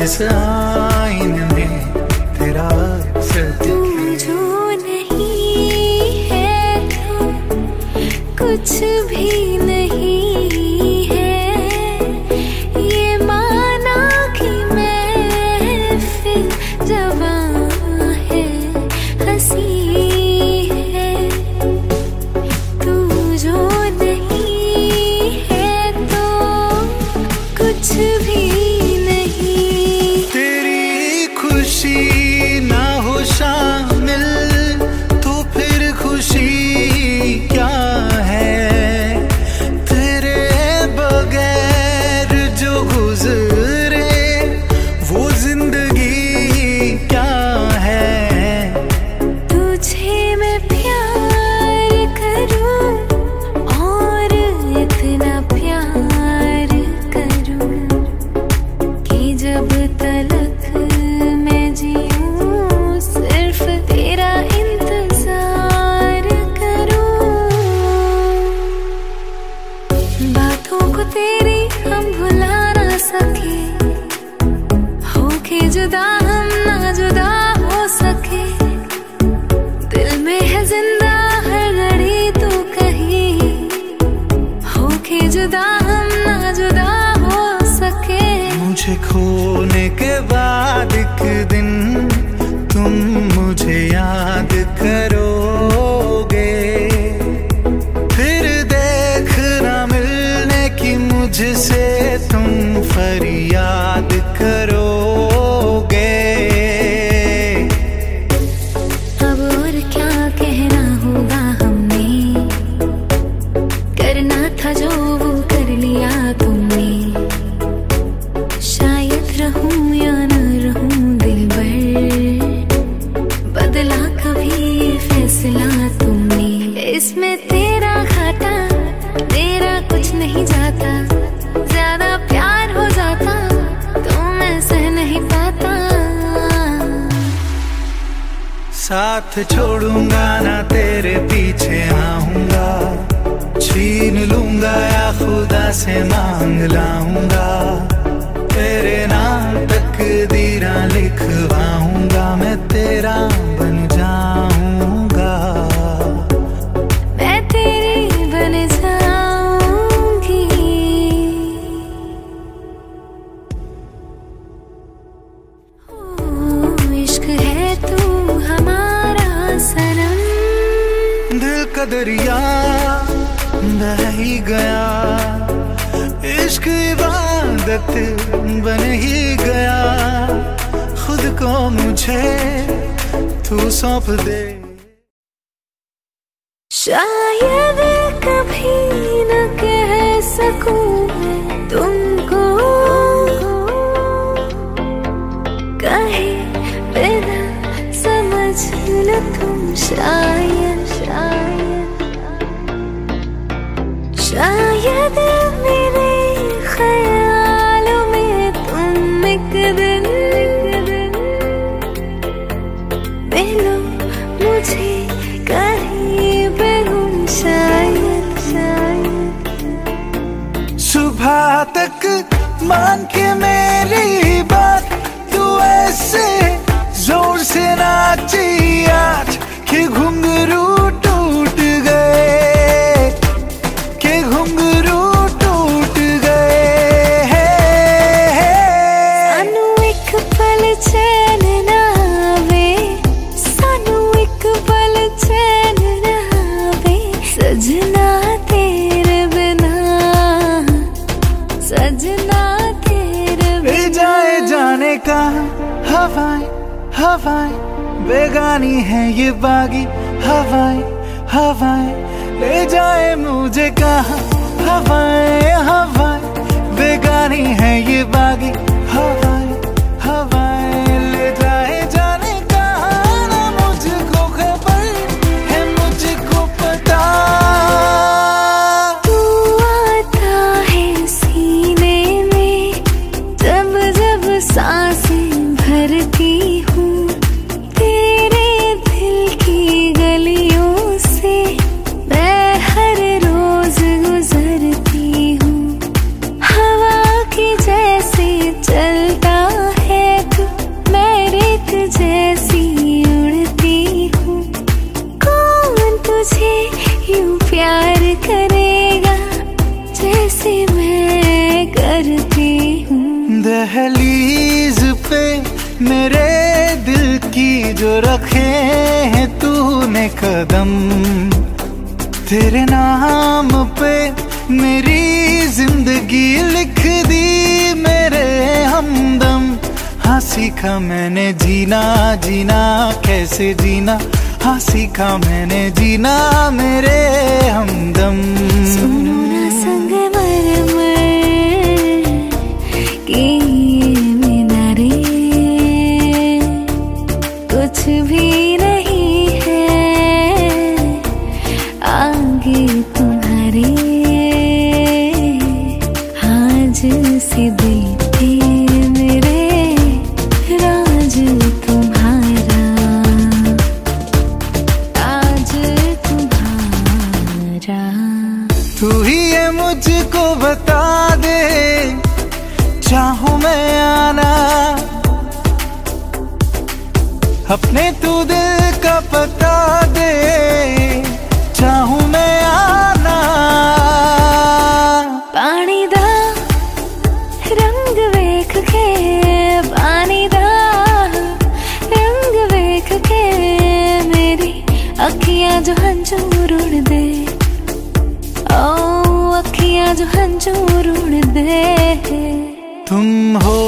इस आईने में तेरा तू जो नहीं है तो कुछ भी नहीं है, ये माना कि मैं फिर जवां है, हंसी है। तू जो नहीं है तो कुछ भी नहीं। तेरी खुशी ना हो शामिल तो फिर खुशी क्या है, तेरे बगैर जो गुजरे वो जिंदगी क्या है। तुझे मैं प्यार करूं और इतना प्यार करूं कि जब तलक मैं जीऊं सिर्फ तेरा इंतजार करूं। बातों को तेरी हम भुला ना सके, होके जुदा हम ना जुदा हो सके। दिल में है जिंदा हर घड़ी तू कहीं, होके जुदा हम ना जुदा हो सके। मुझे खोने के बाद एक दिन तुम मुझे याद करोगे, फिर देखना मिलने की मुझसे तुम फरियाद करोगे। अब और क्या कहना होगा हमने, करना था जो वो कर लिया तुमने। शायद रहूं या न रहूं दिलबर, बदला कभी ये फैसला तुमने। इसमें तेरा घाटा तेरा कुछ नहीं जाता, ज्यादा प्यार हो जाता तो मैं सह नहीं पाता। साथ छोड़ूंगा ना तेरे पीछे आऊंगा, छीन लूंगा या खुदा से मांग लाऊंगा। तेरे नाम तकदीरा लिखवाऊंगा, मैं तेरा बन जाऊंगा। मैं तेरी बन जाऊंगी। ओ इश्क है तू हमारा सनम, दिल का दरिया बह ही गया, इश्क इबादत बन ही गया। खुद को मुझे तू सौंप दे। शायद कभी न कह सकूं मैं तुमको, कहे बिना समझ लो तुम। शायद शायद शायद मेरे ख्यालों में तुम एक दिन मिलो मुझे कहीं पे गुम। शायद शायद सुबह तक मान के मेरी बात तू ऐसे जोर से नाची आज कि घुंघरू टूट गए, कि घुंघरू टूट गए। सानू एक पल चैन ना आवे, सानू एक पल चैन ना आवे। सजना तेरे बिना, सजना तेरे ले बिना। जाए जाने का हवाएं हवाएं बेगानी है ये बागी हवाएं हवाएं। ले जाए मुझे कहाँ हवाएं हवाएं बेगानी है ये बागी हवाएं हवाएं। ले जाए जाने कहाँ ना मुझको खबर है मुझको पता। तू आता है सीने में जब जब सांसें भरती हूँ, तेरे दिल की गलियों से मैं हर रोज गुजरती हूँ। हवा की दहलीज पे मेरे दिल की जो रखे हैं तूने कदम, तेरे नाम पे मेरी जिंदगी लिख दी मेरे हमदम। हाँ सीखा मैंने जीना जीना कैसे जीना, हाँ सीखा मैंने जीना मेरे हमदम। सुनो ना संगमरमर के ये मीनारे, कुछ भी नहीं है आगे तुम्हारे। आज से दिल पे मेरे राज तुम्हारा, आज तुम्हारा। तू ही ये मुझको बता दे, चाहूं मैं आना अपने, तू दिल का पता दे, चाहूं मैं आना। पानी दा रंग वेख के, पानी दा रंग वेख के मेरी अखियां जो हंजूर उड़ दे, ओ अखियां जो हंजूर उड़ दे। तुम हो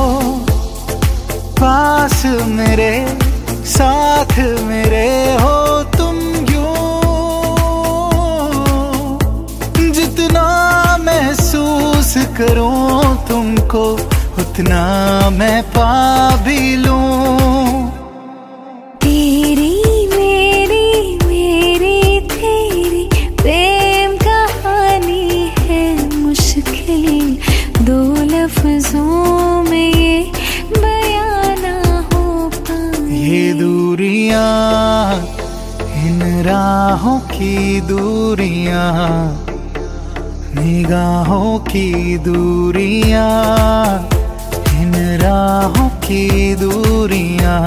पास मेरे, साथ मेरे हो तुम यूं, जितना महसूस करूं तुमको उतना मैं पा भी लूं। तेरी मेरी मेरी तेरी प्रेम कहानी है मुश्किल, दो लफ्जों में ये बयां ना हो पाए। ये दूरियां इन राहों की दूरियां, निगाहों की दूरियां इन राहों की दूरियां,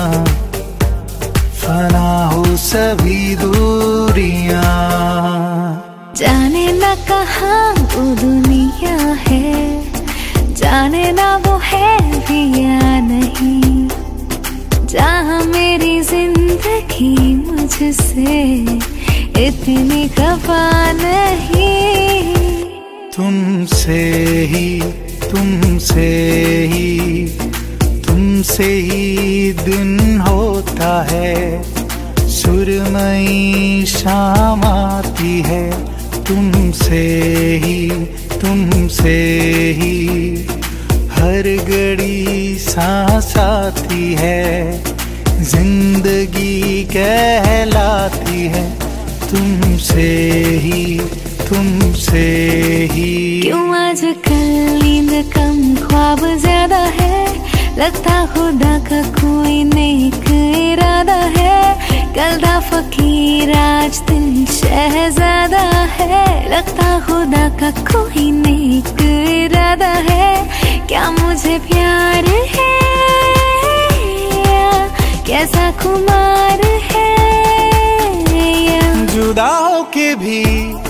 फना हो सभी दूरियां। जाने ना कहाँ वो दुनिया है, जाने ना वो है भी या नहीं, जहाँ मेरी जिंदगी मुझसे इतनी खफा नहीं। तुमसे ही तुमसे ही तुमसे ही दिन होता है, सुरमई शाम आती है, तुमसे ही तुमसे ही हर घड़ी सांस आती है, जिंदगी कहलाती है, तुमसे ही तुमसे ही। क्यों आजकल नींद कम ख्वाब ज्यादा है, लगता खुदा का कोई नेक इरादा है, कलदा फकीर आज दिल शहजादा है, लगता खुदा का कोई नेक इरादा है। क्या मुझे प्यार है या कैसा खुमार है, या जुदा होके भी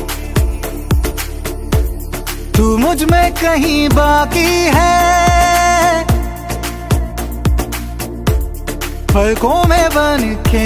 तू मुझ में कहीं बाकी है, पलकों में बन के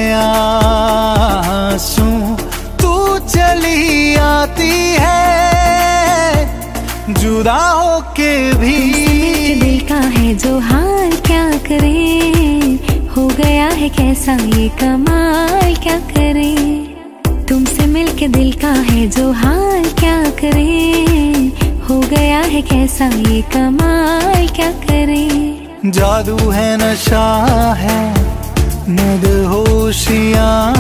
आंसू तू चली आती है, जुदा होके भी। दिल का है जो हाल क्या करे, हो गया है कैसा ये कमाल क्या करे, तुमसे मिलके दिल का है जो हाल क्या करे, हो गया है कैसा ये कमाल क्या करे। जादू है नशा है मदहोशियाँ,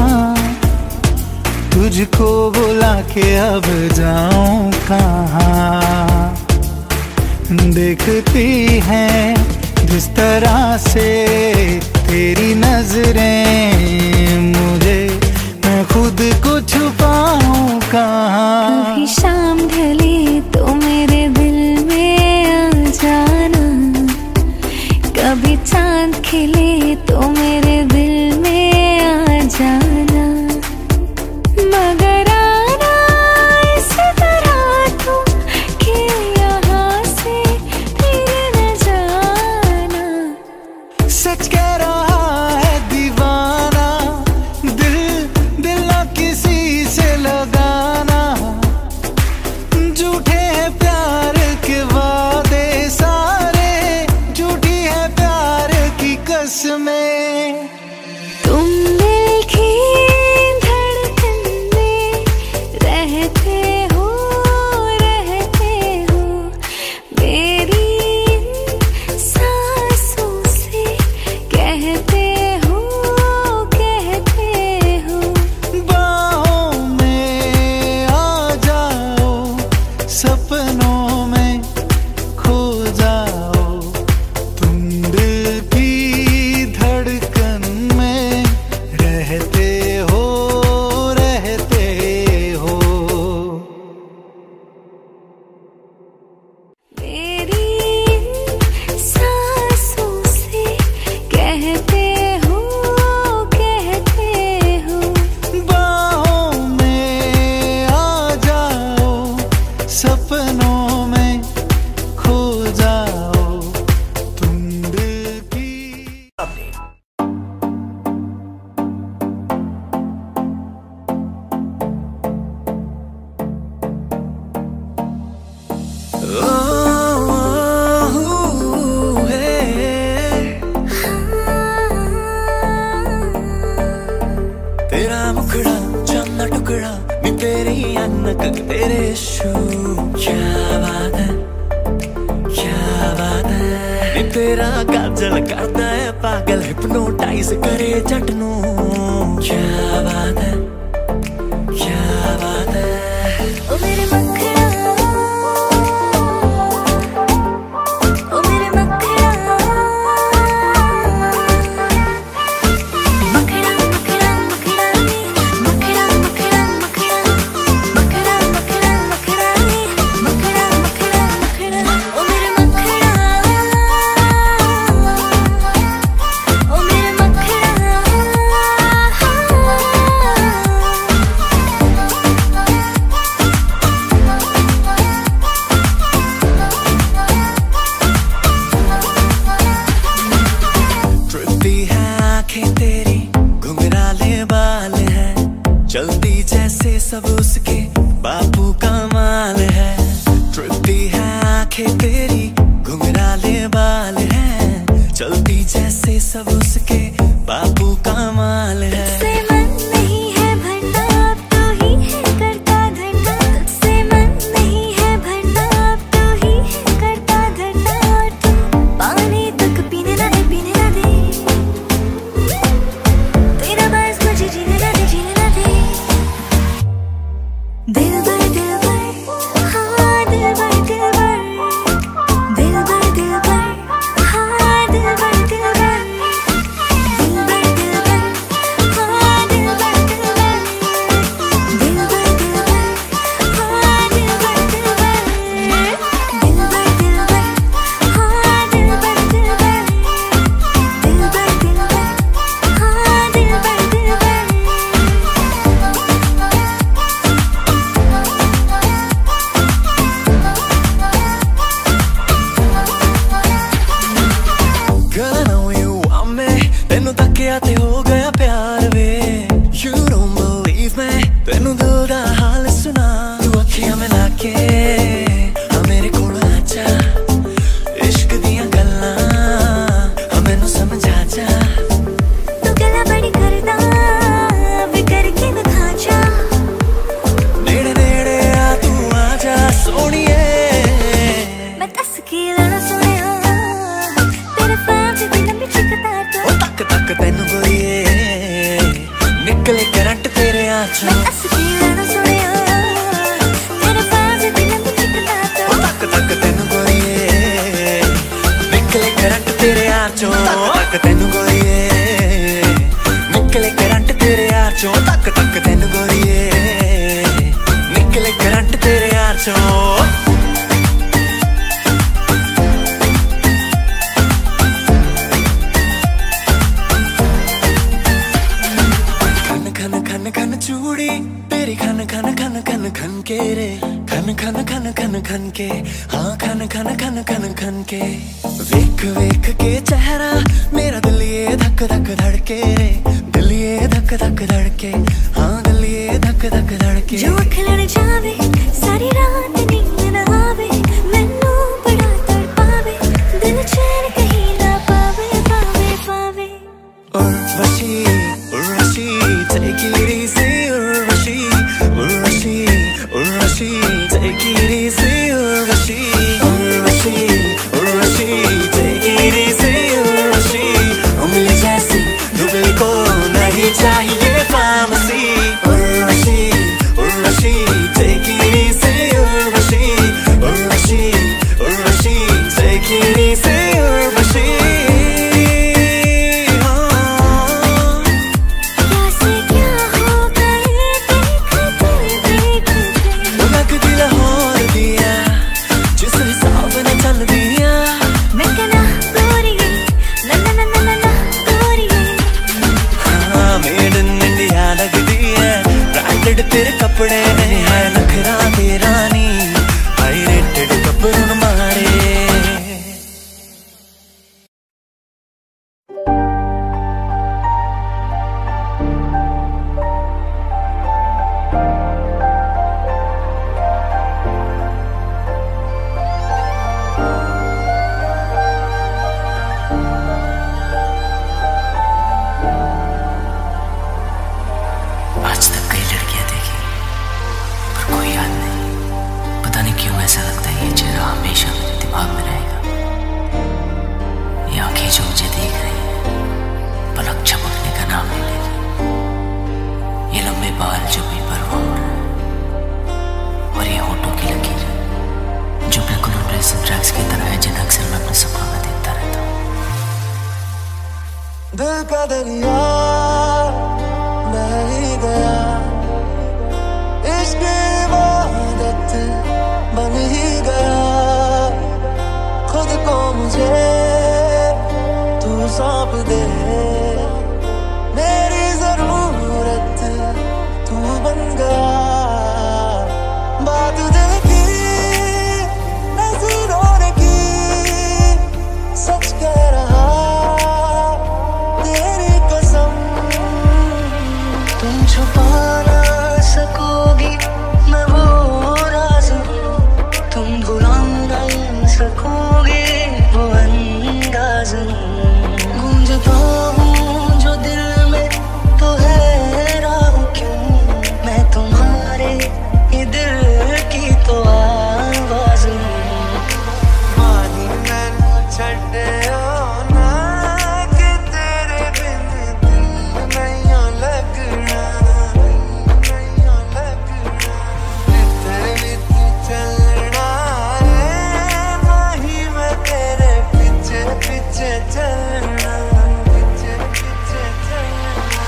तुझको बुला के अब जाऊं कहाँ, देखती हैं जिस तरह से तेरी नजरें मुझे, मैं खुद को छुपाऊं कहाँ। कभी शाम ढले तो मेरे दिल में आ जाना, कभी चांद खिले तो मेरे दिल में आ जाना, मगर आना इस तरह तो कि यहाँ से फिर न जाना। तेरा काजल करता है पागल, हिप्नोटाइज करे जट नू। क्या बात है, क्या बात है। ओ मेरे मखना, ओ मेरे मखना, मखना मखना मखना नी, मखना मखना मखना, मखना मखना मखना नी, मखना मखना मखना। ओ मेरे मखना, ओ मेरे मखना। ट्रिपी है आंखें तेरी, घुंघराले बाल है, चलती जैसे सब उसके बापू का माल है। ट्रिपी है आंखें तेरी, घुंघराले बाल है, चलती जैसे सब उसके बापू का माल है। तुझसे मन नहीं है भरना, अब तो ही है करता धरना। तुझसे मन नहीं है भरना, अब तो ही है करता धरना। और तू पानी तक पीने ना दे, पीने ना दे। तेरा बस मुझे जीने ना दे, जीने ना दे। दिल भर दिल भर, हाँ दिल भर दिल भर, दिल भर दिल भर, हाँ दिल भर दिल भर, दिल भर दिल भर, हाँ दिल भर दिल भर, दिल भर दिल भर, हाँ दिल भर दिल भर, दिल भर दिल भर, हाँ दिल भर दिल भर, दिल भर दिल भर, हाँ दिल भर दिल भर। Girl, I know you want me, ਤੈਨੂੰ ਤੱਕਿਆ ਤੇ ਹੋ ਗਿਆ ਪਿਆਰ ਵੇ। You don't believe me, ਤੈਨੂੰ ਦਿਲ ਦਾ ਹਾਲ ਸੁਣਾ। ਤੂੰ ਅੱਖੀਆਂ ਮਿਲਾ ਕੇ ਆ ਮੇਰੇ ਕੋਲ ਆ ਜਾ, ਇਸ਼ਕ ਦੀਆਂ ਗੱਲਾਂ ਆ ਮੈਨੂੰ ਸਮਝਾ ਜਾ। तू गला बड़ी करदा, वे करके विखा जा। ਨੇੜੇ ਨੇੜੇ ਆ ਤੂੰ ਆ ਜਾ ਸੋਹਣੀਏ। मैं दस की लड़ा सुनिया, तेरे पैर दी लंबी चिकता तो। ਉਹ ਤੱਕ ਤੱਕ ਤੈਨੂੰ ਗੋਰੀਏ, ਨਿਕਲੇ ਕਰੰਟ ਤੇਰੇ ਆ मैं ਚੋਂ। दस की लड़ा सुनिया, तेरे पैर दी लंबी चिकता तो। ਉਹ ਤੱਕ ਤੱਕ ਤੈਨੂੰ ਗੋਰੀਏ, ਨਿਕਲੇ ਕਰੰਟ ਤੇਰੇ ਆ ਚੋਂ। ਤੱਕ ਤੱਕ ਤੈਨੂੰ ਗੋਰੀਏ, ਨਿਕਲੇ ਕਰੰਟ ਤੇਰੇ ਆ ਚੋਂ। ਤੱਕ ਤੱਕ ਤੈਨੂੰ ਗੋਰੀਏ, ਨਿਕਲੇ ਕਰੰਟ ਤੇਰੇ ਆ ਚੋਂ। खन खन खन खन चूड़ी तेरी, खन खन खन खन खन के रे, खन खन खन खन खन के, हाँ खन खन खन खन खन के। वेख वेख के चेहरा मेरा दिल ये धक धक धड़के रे, दिल ये धक धक धड़के, हाँ दिल ये धक धक धड़के। जो अख लड़ जावे सारी रात नींद न आवे, मैनू बड़ा तड़पावे, दिल चैन कहीं ना पावे, पावे पावे। Urvashi Urvashi take it easy, Urvashi Urvashi Urvashi take it easy, Urvashi Urvashi Urvashi take it easy, Urvashi उंगली जैसी दुबली को नहीं चाहिए pharmacy. Urvashi Urvashi take it easy, Urvashi Urvashi Urvashi take it easy, Urvashi. क्या से क्या हो गए देखते देखते। लगती लाहौर दिया जिस हिसाब न चल दिया। मैं कहना गोरिये, ना ना ना ना ना ना गोरिये। हाँ मेड इन इंडिया लगती है, ब्रांडेड तेरे कपड़े है, नखरा तेरा नी हाई रेटेड कपड़ों मारे। दिल का दरिया बह ही गया, इश्क इबादत बन ही गया। खुद को मुझे तू सौंप दे, मेरी जरूरत तू बन गया। बात दिल की नजरों ने की, सच कह रहा तेरी कसम। तुम छुपा ना सकोगी मैं वो राज, तुम भुला नहीं सकोगे वो अंदाज। गूंजता हूँ जो दिल में तो हैरान क्यों, मैं तुम्हारे ये दिल की तो आवाज हूँ। मानी मैनू छड्डियो ना कि तेरे बिन दिल नहीं लगना, नहीं लगना। इधर भी तू चलना रे, नहीं मैं तेरे पीछे पीछे चलना, पीछे पीछे चलना।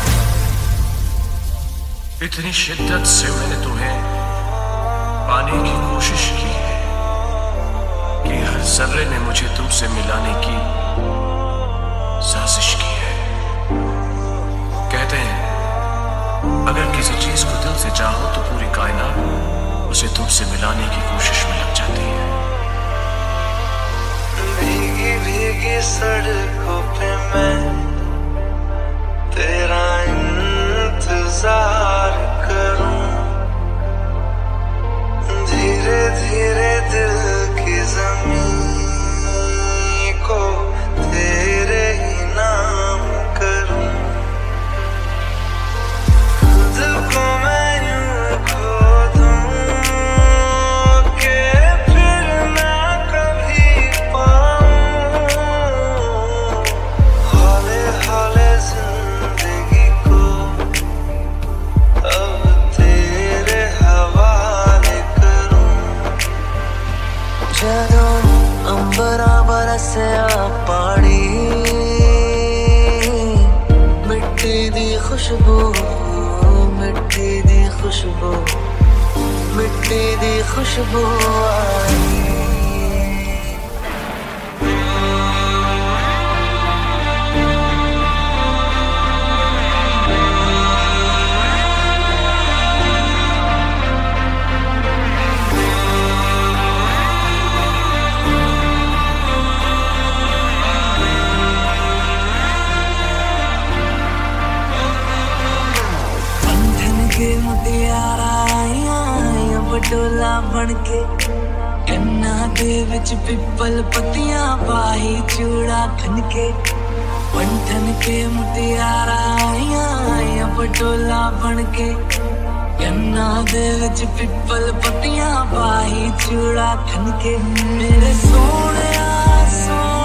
इतनी शिद्दत से मैंने तुम्हें पाने की कोशिश की है कि हर जर्रे ने मुझे तुमसे मिलाने की साजिश की है। कहते हैं अगर किसी चीज को दिल से चाहो तो पूरी कायनात उसे तुमसे मिलाने की कोशिश में लग जाती है। भीगी भीगी सड़कों पे मैं तेरा इंतजार करूं, धीरे धीरे दिल की ज़मीं को तेरे ही नाम करूं। खुद को मैं यूं खो दूं कि फिर ना कभी पाऊं। हौले हौले जिंदगी को अब तेरे हवाले करूं। ਜਦੋਂ ਅੰਬਰਾਂ ਬਰਸਿਆ ਪਾਣੀ, ਮਿੱਟੀ ਦੀ ਖੁਸ਼ਬੂ, ਮਿੱਟੀ ਦੀ ਖੁਸ਼ਬੂ, ਮਿੱਟੀ ਦੀ ਖੁਸ਼ਬੂ ਆਈ। मुटियारा आइयां बडोला बन के, कन्ना दे विच पिपल पत्तियां पाही चूड़ा खन के। पंठन के मुटियारा आइयां बडोला बन के, कन्ना दे विच पिपल पत्तियां पाही चूड़ा खन के। मेरे सोने सोने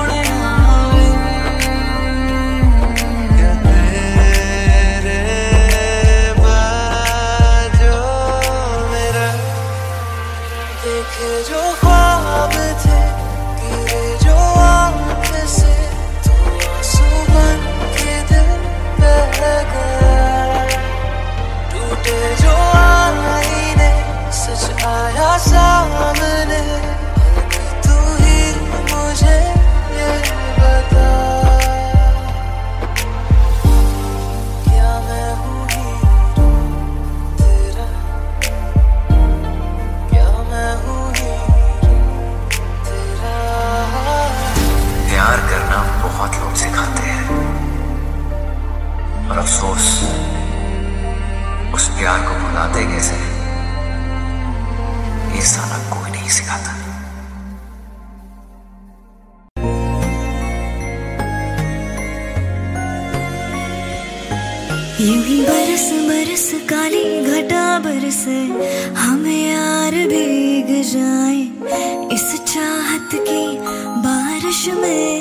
जो ख्वाब थे तेरे जो आँख से, तू आंसू बन के दिल बह गया। टूटे जो आईने सच आया सामने, तू ही मुझे ये बता, क्या मैं हूँ हीरो तेरा, क्या मैं हूँ प्यार करना बहुत लोग सिखाते हैं, और अफसोस उस प्यार को भुलाते कैसे ये साला कोई नहीं सिखाता। यूं ही बरस बरस काली घटा बरसे, हमें यार भीग जाए इस चाहत की बारिश में।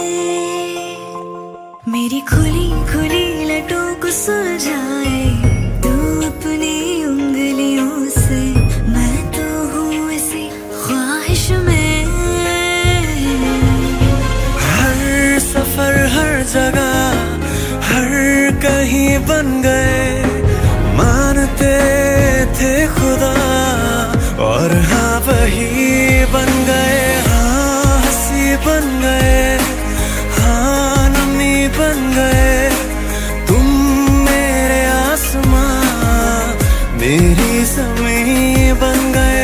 मेरी खुली खुली लटों को सुलझाए तू अपनी उंगलियों से, मैं तो हूँ इसी ख्वाहिश में। हर सफर हर जगह बन गए, मानते थे खुदा और हाँ वही बन गए, हाँ हंसी बन गए, हाँ नमी बन गए। तुम मेरे आसमां मेरी ज़मीं बन गए।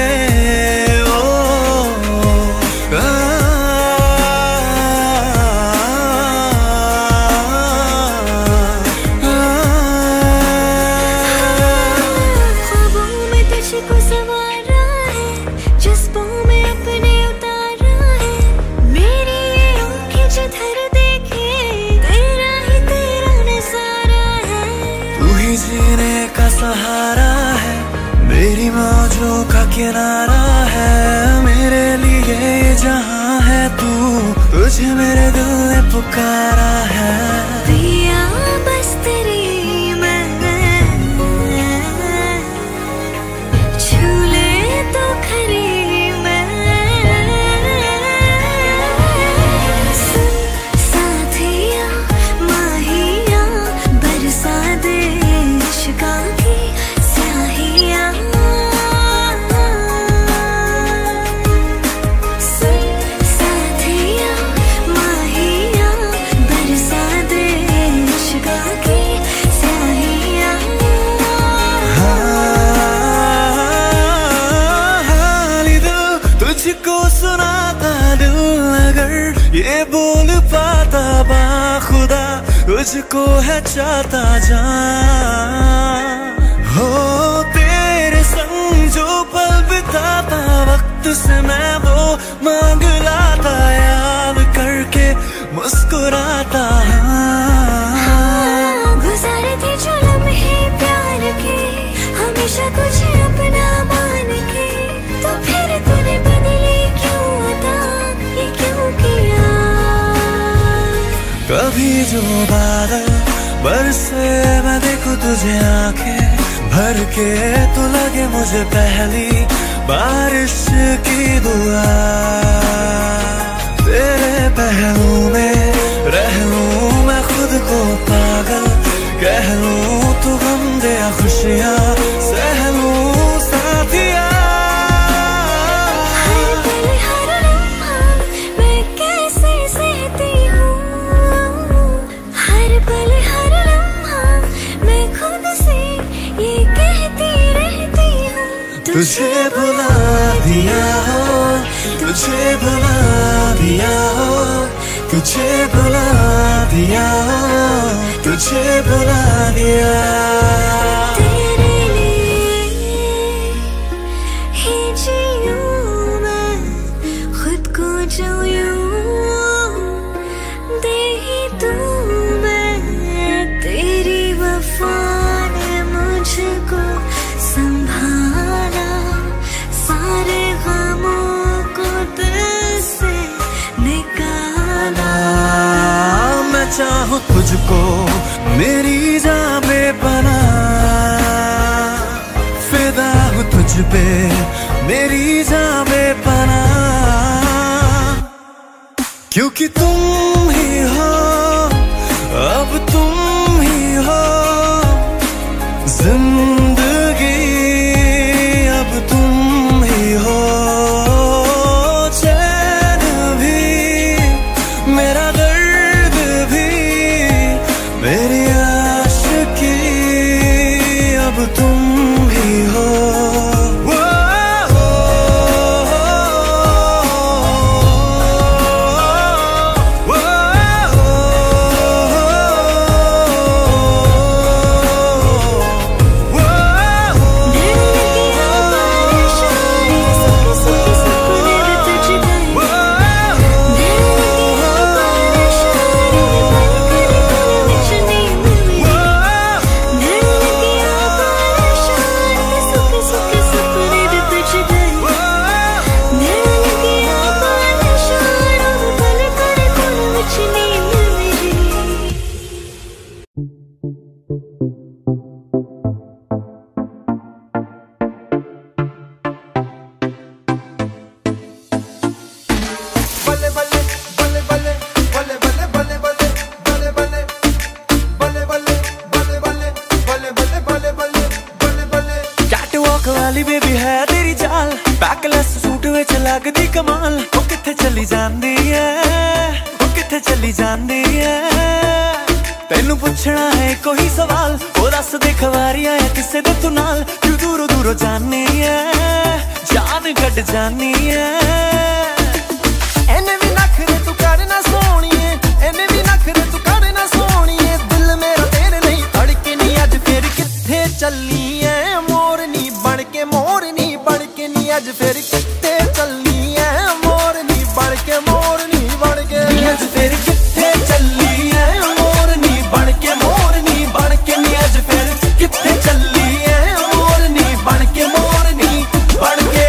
जीने का सहारा है, मेरी मौजों का किनारा है, मेरे लिए जहाँ है तू, तुझे मेरे दिल ने पुकारा है। पिया बस तेरी मैं छू ले तो खरी मैं, सुन साथिया माहिया बरसा दे इश्क़ की स्याहियाँ, सुन साथिया माहिया बरसा दे इश्क़ की स्याहियाँ। हाली दिल तुझको सुनाता, दिल अगर ये बोल पाता, बाखुदा तुझको है चाहता जान। हो तेरे संग जो पल बिताता, वक्त से मैं वो मांग लाता, याद करके मुस्कुराता। हाँ, गुज़ारे थे जो लम्हे प्यार के, हमेशा तुझे अपना मान के, तो फिर तूने बदली क्यों अता, ये क्यों किया। कभी जो बादल बरसे मैं देखूं तुझे आंखें भर के, तो लगे मुझे पहली बारिश की दुआ। तेरे पहलू में रह लूं मैं खुद को पागल, कह लूं तू गम दे खुशियाँ सह लूं साथिया। हर पल हर लम्हा मैं कैसे सहती हूँ, हर पल हर लम्हा मैं खुद से ये कहती रहती हूँ। तुझे भुला दिया हो, तुझे भुला दिया हो, तुझे भुला दिया हो, तुझे भुला दिया। तेरे लिए ही जीऊँ मैं, खुद को जो यूँ दे ही दूँ मैं, तेरी वफा ने मुझको संभाला, सारे गमों को दिल से निकाला। मैं चाहूँ तुझको मेरी जान बेपना, फिदा हूँ तुझ पे मेरी जान बेपना, क्योंकि तुम ही हो, अब तुम ही हो जिंदगी, अब तुम ही हो चैन भी, मेरा दर्द भी, मेरी आशिकी, अब तुम ही हो। Whoa कमाल ओ किथे चली जांदी है, ओ किथे चली जांदी है। तेनू पुछना है कोई सवाल ओ दस दे खवारियां है किसे दे तू नाल, क्यों दूरों दूरों जानी है, जान कट जानी है। एने भी नखरे तू करना सोनिए, एने भी नखरे तू करना सोनिए। दिल मेरा तेरे नहीं धड़के नी अज फिर किथे चली है, मोरनी बन के मोरनी बन के नी अज फिर किथे चली है, मोरनी बन के मोरनी बन के अज फिर किथे चली है, मोरनी बन के मोरनी बन के नी अज फिर किथे चली है, मोरनी बन के मोरनी बन के।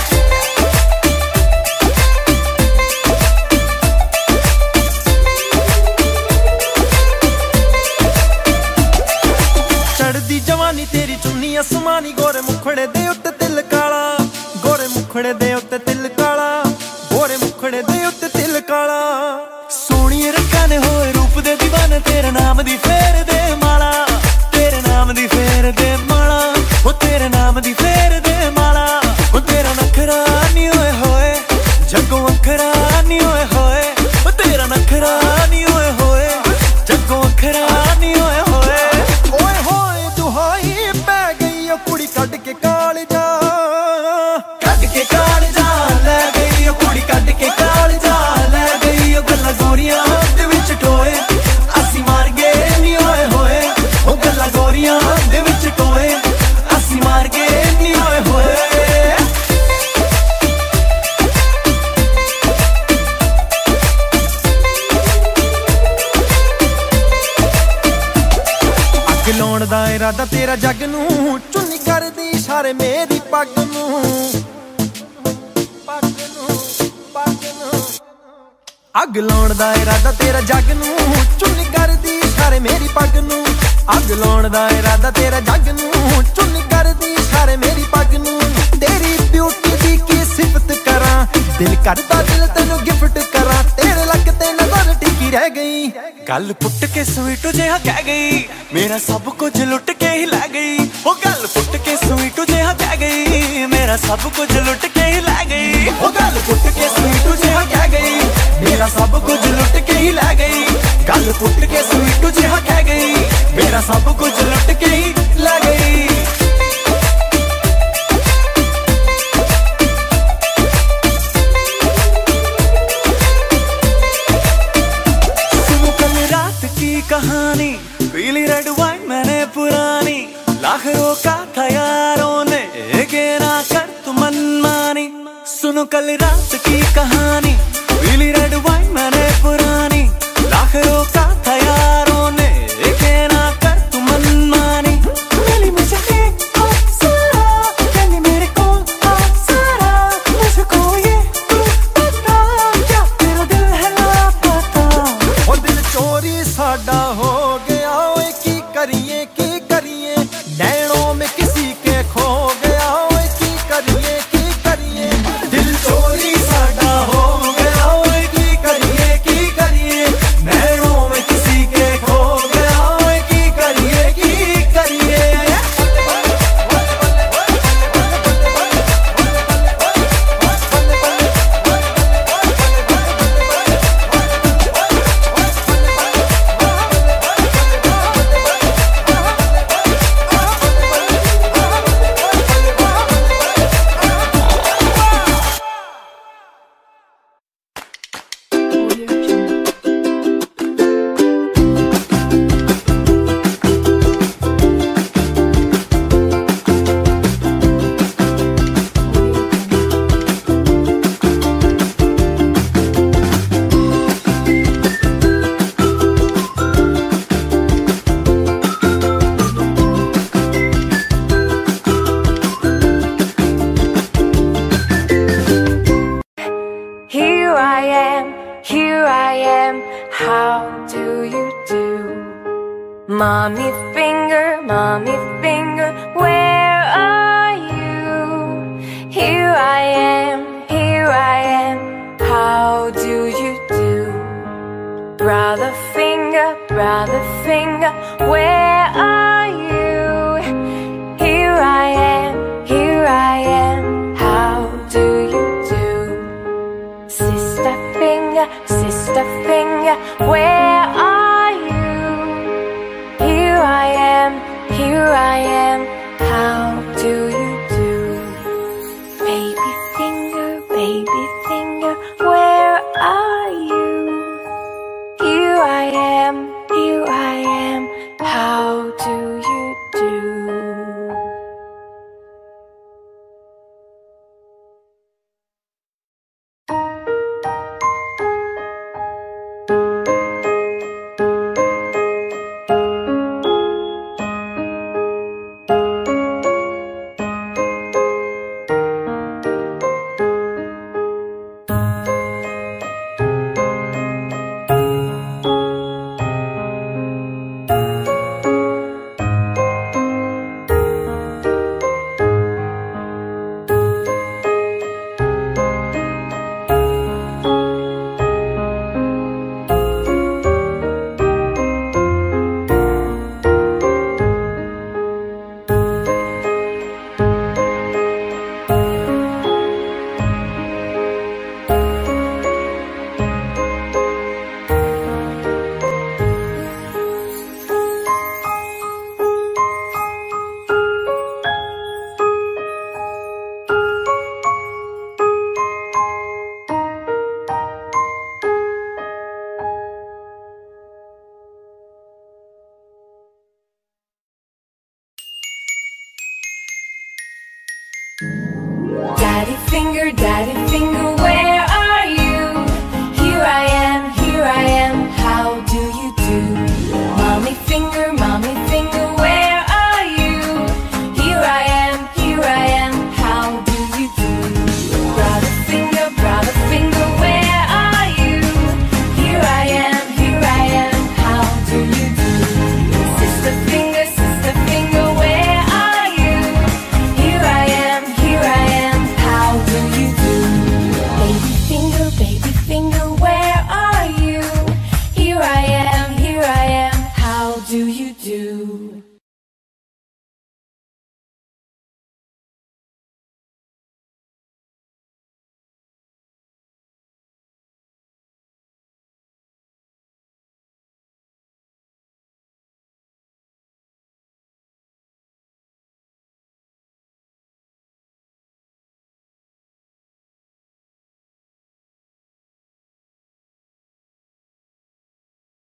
चढ़दी जवानी तेरी चुन्नी आसमानी, गोरे मुखड़े दे उत्ते तिल काला, गोरे मुखड़े दे उत्ते तिल काला, गोरे मुखड़े दे उत्ते तिल काला। सोनिए रखा ने होए रूप दे दीवाने, तेरे नाम दी फेर दे माला, तेरे नाम दी फेर दे माला, ओ तेरे नाम दी फेर दे माला। ओ तेरा नखरा नी होए होए जग्गों अखरा नी होए होए, ओ तेरा नखरा नी होए होए जग्गों अखरा नी होए होए। ओए होए दुहाई पै गई ओ कुड़ी कट के काल जा, कट के काल जा ले गई ओ कुड़ी कट के काल जा ले गई। ओ गल्ला गोरियां दे विच टोए असी मार गए नी होए होए, ओ गल्ला गोरियां दे विच टोए असी मार गए नी होए होए। अग लाउण दा इरादा तेरा जग नू, चुन्नी करदी इशारे मेरी पग नू, पग नू पग नू। अग लाउण दा इरादा तेरा जग नू, चुन्नी करदी इशारे मेरी पग नू। अग लाउण दा इरादा तेरा जग नू, चुन्नी करदी इशारे मेरी पग नू। तेरी ब्यूटी दी की सिफत करा, दिल करदा दिल तेनू गिफ्ट करा, तेरे लक ते नजर टिकी रह गई। गल पुट के स्वीट जिहा कह गई, मेरा सब कुछ लुट के ही लै गई। ओ गल पुट के स्वीट जिहा कह गई, मेरा सब कुछ लुट के ही लै गई। ओ गल पुट के स्वीट जिहा कह गई, मेरा सब कुछ लुट के ही लै गई। गल पुट के स्वीट जिहा कह गई, मेरा सब कुछ लुट के ही लै गई। कहानी पीली रेड वाइन मैंने पुरानी, लाख रोका था यारों ने के ना कर तू मनमानी। सुनो कल रात की कहानी, पीली रेड वाइन मैंने पुरानी, लाख रोका था यारों ने के ना कर तू मनमानी। मिली मुझे एक अप्सरा, कहनी मेरे को अप्सरा, मुझको ये तू बता, क्या तेरा दिल है लापता। ओ दिल चोरी साडा हो गया, ओए की करिए की करिए, नैनों में किसी के खो गया, ओए की करिए की करिए। दिल चोरी साडा हो गया, ओए की करिए की करिए, नैनों में किसी के खो गया, ओए की करिए की करिए। Mommy finger, mommy finger, where are you? Here I am, here I am, how do you do? Brother finger, brother finger, where are you? Here I am, here I am, how do you do? ya, where